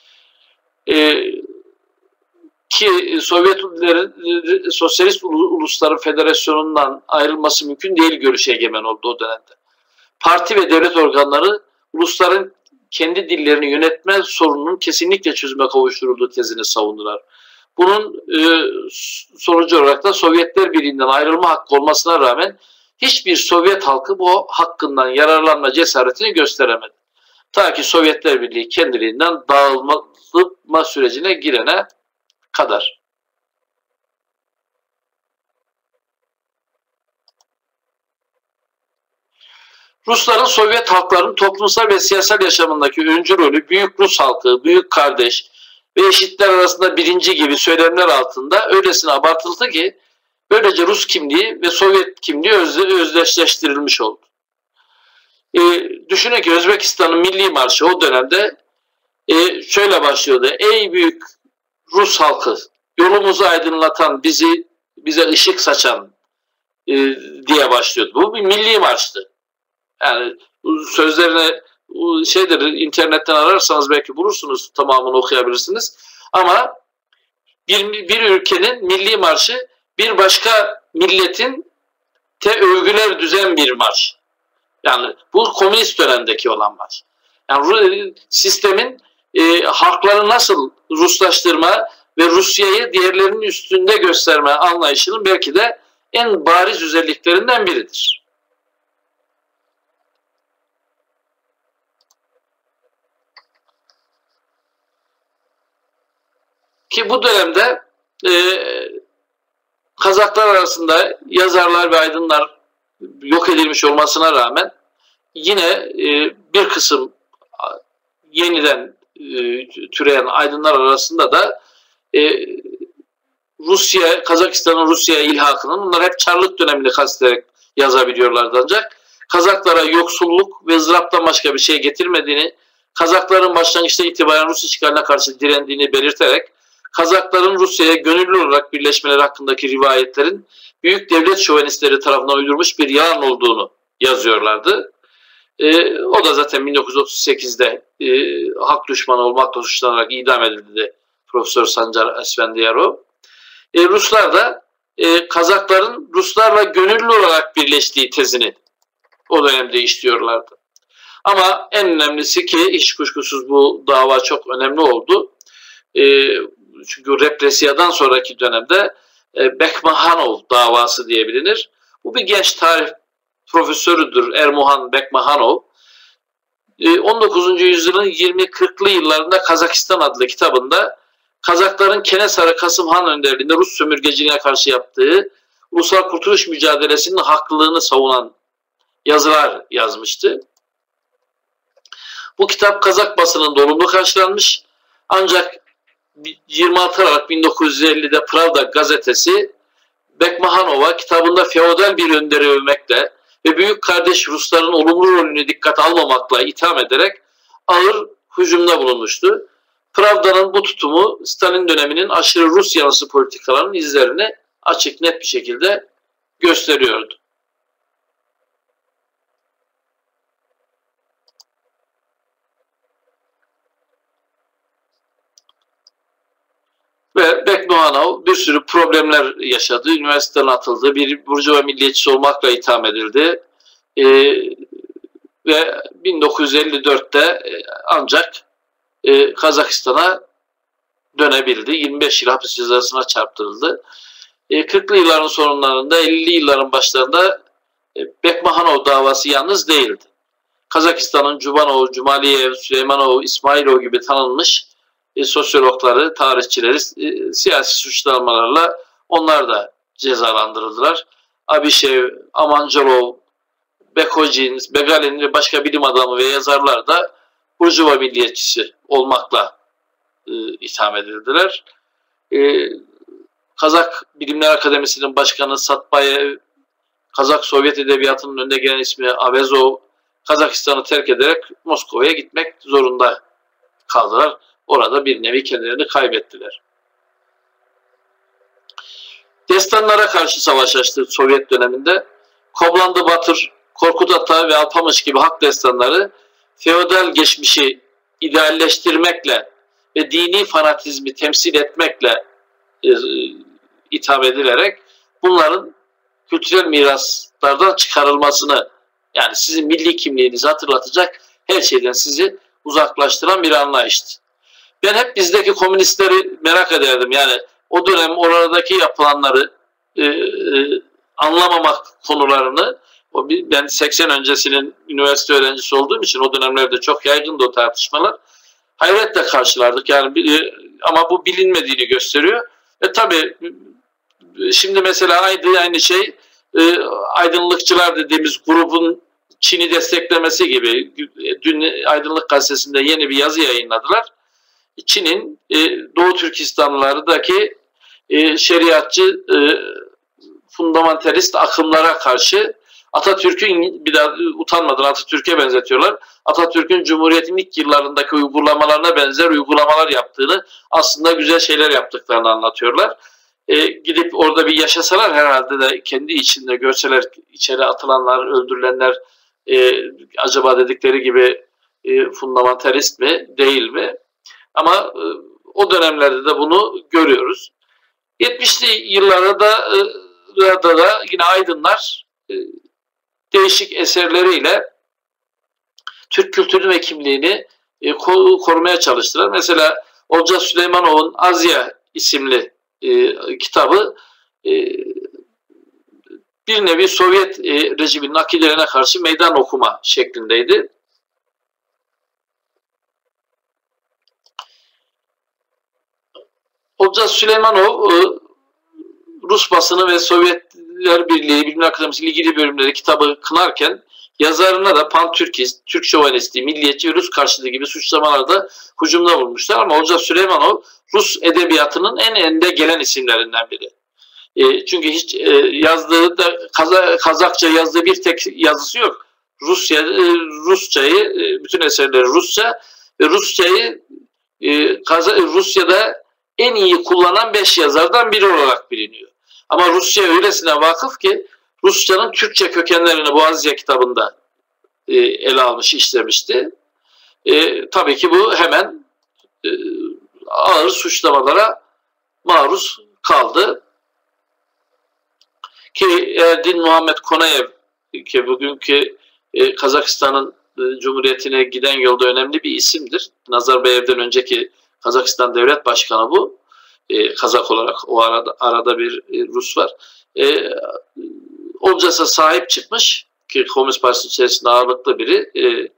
Ki Sosyalist Ulusların Federasyonu'ndan ayrılması mümkün değil görüşü egemen oldu o dönemde. Parti ve devlet organları ulusların kendi dillerini yönetme sorununun kesinlikle çözüme kavuşturulduğu tezini savundular. Bunun sonucu olarak da Sovyetler Birliği'nden ayrılma hakkı olmasına rağmen hiçbir Sovyet halkı bu hakkından yararlanma cesaretini gösteremedi. Ta ki Sovyetler Birliği kendiliğinden dağılma sürecine girene kadar. Rusların Sovyet halklarının toplumsal ve siyasal yaşamındaki öncü rolü büyük Rus halkı, büyük kardeş ve eşitler arasında birinci gibi söylemler altında öylesine abartıldı ki böylece Rus kimliği ve Sovyet kimliği özdeşleştirilmiş oldu. Düşünün ki Özbekistan'ın milli marşı o dönemde şöyle başlıyordu. Ey büyük Rus halkı, yolumuzu aydınlatan, bize ışık saçan diye başlıyordu. Bu bir milli marştı. Yani sözlerine internetten ararsanız belki bulursunuz, tamamını okuyabilirsiniz. Ama bir ülkenin milli marşı bir başka milletin övgüler düzen bir marş. Yani bu komünist dönemdeki olan marş. Yani sistemin halkları nasıl Ruslaştırma ve Rusya'yı diğerlerinin üstünde gösterme anlayışının belki de en bariz özelliklerinden biridir. Ki bu dönemde Kazaklar arasında yazarlar ve aydınlar yok edilmiş olmasına rağmen yine bir kısım yeniden türeyen aydınlar arasında da Kazakistan'ın Rusya'ya ilhakının, bunlar hep Çarlık dönemini kastederek yazabiliyorlardı ancak Kazaklara yoksulluk ve ızdıraptan başka bir şey getirmediğini, Kazakların başlangıçta itibaren Rus işgaline karşı direndiğini belirterek Kazakların Rusya'ya gönüllü olarak birleşmeleri hakkındaki rivayetlerin büyük devlet şövenistleri tarafından uydurmuş bir yalan olduğunu yazıyorlardı. O da zaten 1938'de hak düşmanı olmakla suçlanarak idam edildi Profesör Sancar Esfendiyarov. Ruslar da Kazakların Ruslarla gönüllü olarak birleştiği tezini o dönemde işliyorlardı. Ama en önemlisi ki hiç kuşkusuz bu dava çok önemli oldu. Çünkü represiyadan sonraki dönemde Bekmahanov davası diye bilinir. Bu bir genç tarih profesörüdür Ermuhan Bekmahanov. 19. yüzyılın 20-40'lı yıllarında Kazakistan adlı kitabında Kazakların Kenesarı Kasım Han önderliğinde Rus sömürgeciliğine karşı yaptığı ulusal kurtuluş mücadelesinin haklılığını savunan yazılar yazmıştı. Bu kitap Kazak basınında olumlu karşılanmış ancak 26 Aralık 1950'de Pravda gazetesi Bekmahanov'a kitabında feodal bir önderi övmekle ve büyük kardeş Rusların olumlu rolünü dikkate almamakla itham ederek ağır hücumda bulunmuştu. Pravda'nın bu tutumu Stalin döneminin aşırı Rus yanlısı politikalarının izlerini açık net bir şekilde gösteriyordu. Ve Bekmahanov bir sürü problemler yaşadı. Üniversiteden atıldı. Bir burjuva milliyetçisi olmakla itham edildi. ve 1954'te ancak Kazakistan'a dönebildi. 25 yıl hapis cezasına çarptırıldı. 40'lı yılların sonlarında, 50'li yılların başlarında Bekmahanov davası yalnız değildi. Kazakistan'ın Cubanov, Cumaliyev, Süleymanov, İsmailov gibi tanınmış sosyologları, tarihçileri siyasi suçlamalarla onlar da cezalandırıldılar. Abişev, Amanjalov, Bekojin, Begalin ve başka bilim adamı ve yazarlar da Burjuva milliyetçisi olmakla itham edildiler. Kazak Bilimler Akademisi'nin başkanı Satbayev, Kazak Sovyet Edebiyatı'nın önde gelen ismi Avezov, Kazakistan'ı terk ederek Moskova'ya gitmek zorunda kaldılar. Orada bir nevi kendilerini kaybettiler. Destanlara karşı savaş açtı Sovyet döneminde. Koblandı Batır, Korkut Ata ve Alpamış gibi halk destanları feodal geçmişi idealleştirmekle ve dini fanatizmi temsil etmekle itham edilerek bunların kültürel miraslardan çıkarılmasını, yani sizin milli kimliğinizi hatırlatacak her şeyden sizi uzaklaştıran bir anlayıştı. Ben hep bizdeki komünistleri merak ederdim. Yani o dönem oradaki yapılanları anlamamak konularını, ben 80 öncesinin üniversite öğrencisi olduğum için o dönemlerde çok yaygındı o tartışmalar. Hayretle karşılardık yani, ama bu bilinmediğini gösteriyor. Tabii şimdi mesela aynı şey aydınlıkçılar dediğimiz grubun Çin'i desteklemesi gibi. Dün Aydınlık Gazetesi'nde yeni bir yazı yayınladılar. Çin'in Doğu Türkistanlılardaki şeriatçı fundamentalist akımlara karşı Atatürk'ün, bir daha utanmadan Atatürk'e benzetiyorlar, Atatürk'ün Cumhuriyet'in ilk yıllarındaki uygulamalarına benzer uygulamalar yaptığını, aslında güzel şeyler yaptıklarını anlatıyorlar. Gidip orada bir yaşasalar herhalde de kendi içinde görseler içeri atılanlar, öldürülenler acaba dedikleri gibi fundamentalist mi değil mi? Ama o dönemlerde de bunu görüyoruz. 70'li yıllarda da yine aydınlar değişik eserleriyle Türk kültürü ve kimliğini korumaya çalıştılar. Mesela Olcay Süleymanov'un Azya isimli kitabı bir nevi Sovyet rejiminin akidelerine karşı meydan okuma şeklindeydi. Olcay Süleymanov Rus basını ve Sovyetler Birliği Bilimler Akademisi ilgili bölümleri kitabı kınarken yazarına da pan-Türkist, Türk şovanisti, milliyetçi ve Rus karşıtı gibi suçlamalarda hücumda bulmuşlar. Ama Olcay Süleymanov Rus edebiyatının en önde gelen isimlerinden biri. Çünkü hiç yazdığı da Kazakça yazdığı bir tek yazısı yok. Rusçayı, bütün eserleri Rusça ve Rusçayı Rusya'da en iyi kullanan 5 yazardan biri olarak biliniyor. Ama Rusya öylesine vakıf ki Rusçanın Türkçe kökenlerini bu Azya kitabında ele almış, işlemişti. Tabii ki bu hemen ağır suçlamalara maruz kaldı. Ki Erdin Muhammed Konayev, ki bugünkü Kazakistan'ın Cumhuriyeti'ne giden yolda önemli bir isimdir. Nazarbayev'den önceki Kazakistan Devlet Başkanı bu. Kazak olarak o arada bir Rus var. Olcay'a sahip çıkmış ki Komünist Partisi içerisinde ağırlıklı biri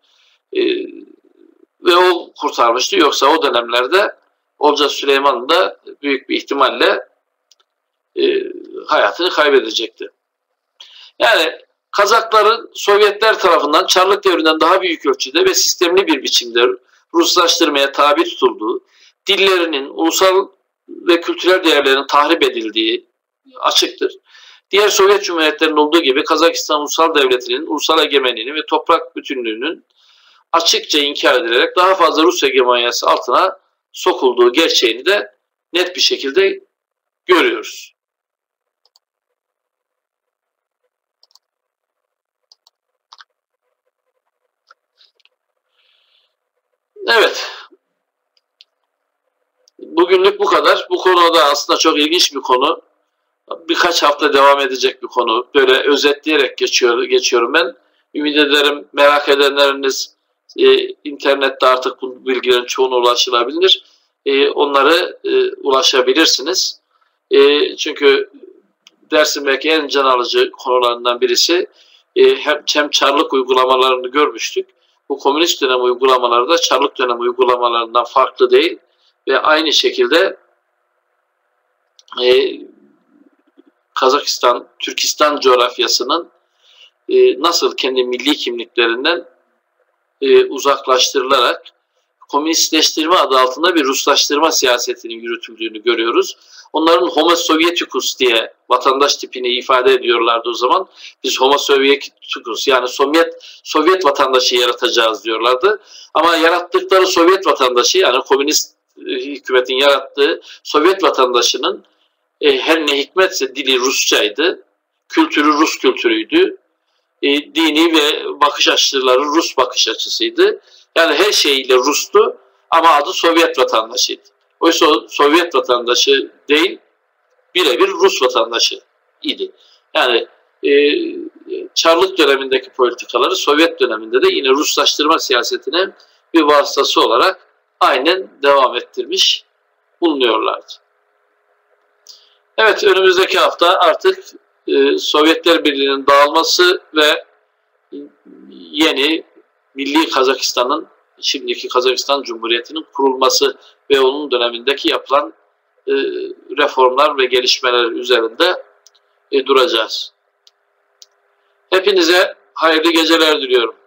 ve o kurtarmıştı. Yoksa o dönemlerde Olcay Süleyman da büyük bir ihtimalle hayatını kaybedecekti. Yani Kazakların Sovyetler tarafından Çarlık Devri'nden daha büyük ölçüde ve sistemli bir biçimde Ruslaştırmaya tabi tutulduğu, dillerinin, ulusal ve kültürel değerlerinin tahrip edildiği açıktır. Diğer Sovyet Cumhuriyetlerinin olduğu gibi Kazakistan Ulusal Devleti'nin ulusal egemenliğini ve toprak bütünlüğünün açıkça inkar edilerek daha fazla Rus hegemonyası altına sokulduğu gerçeğini de net bir şekilde görüyoruz. Evet. Bugünlük bu kadar. Bu konu da aslında çok ilginç bir konu. Birkaç hafta devam edecek bir konu. Böyle özetleyerek geçiyorum ben. Ümit ederim merak edenleriniz internette artık bu bilgilerin çoğuna ulaşılabilir. Onları ulaşabilirsiniz. Çünkü dersin belki en can alıcı konularından birisi hem Çarlık uygulamalarını görmüştük. Bu komünist dönem uygulamaları da Çarlık dönem uygulamalarından farklı değil ve aynı şekilde Kazakistan, Türkistan coğrafyasının nasıl kendi milli kimliklerinden uzaklaştırılarak komünistleştirme adı altında bir Ruslaştırma siyasetinin yürütüldüğünü görüyoruz. Onların Homo Sovieticus diye vatandaş tipini ifade ediyorlardı o zaman. Biz Homo Sovieticus yani Sovyet vatandaşı yaratacağız diyorlardı. Ama yarattıkları Sovyet vatandaşı yani komünist hükümetin yarattığı Sovyet vatandaşının her ne hikmetse dili Rusçaydı, kültürü Rus kültürüydü, dini ve bakış açıları Rus bakış açısıydı. Yani her şeyiyle Rus'tu ama adı Sovyet vatandaşıydı. Oysa Sovyet vatandaşı değil, birebir Rus vatandaşı idi. Yani Çarlık dönemindeki politikaları Sovyet döneminde de yine Ruslaştırma siyasetine bir vasıtası olarak aynen devam ettirmiş bulunuyorlardı. Evet, önümüzdeki hafta artık Sovyetler Birliği'nin dağılması ve yeni Milli Kazakistan'ın, şimdiki Kazakistan Cumhuriyeti'nin kurulması ve onun dönemindeki yapılan reformlar ve gelişmeler üzerinde duracağız. Hepinize hayırlı geceler diliyorum.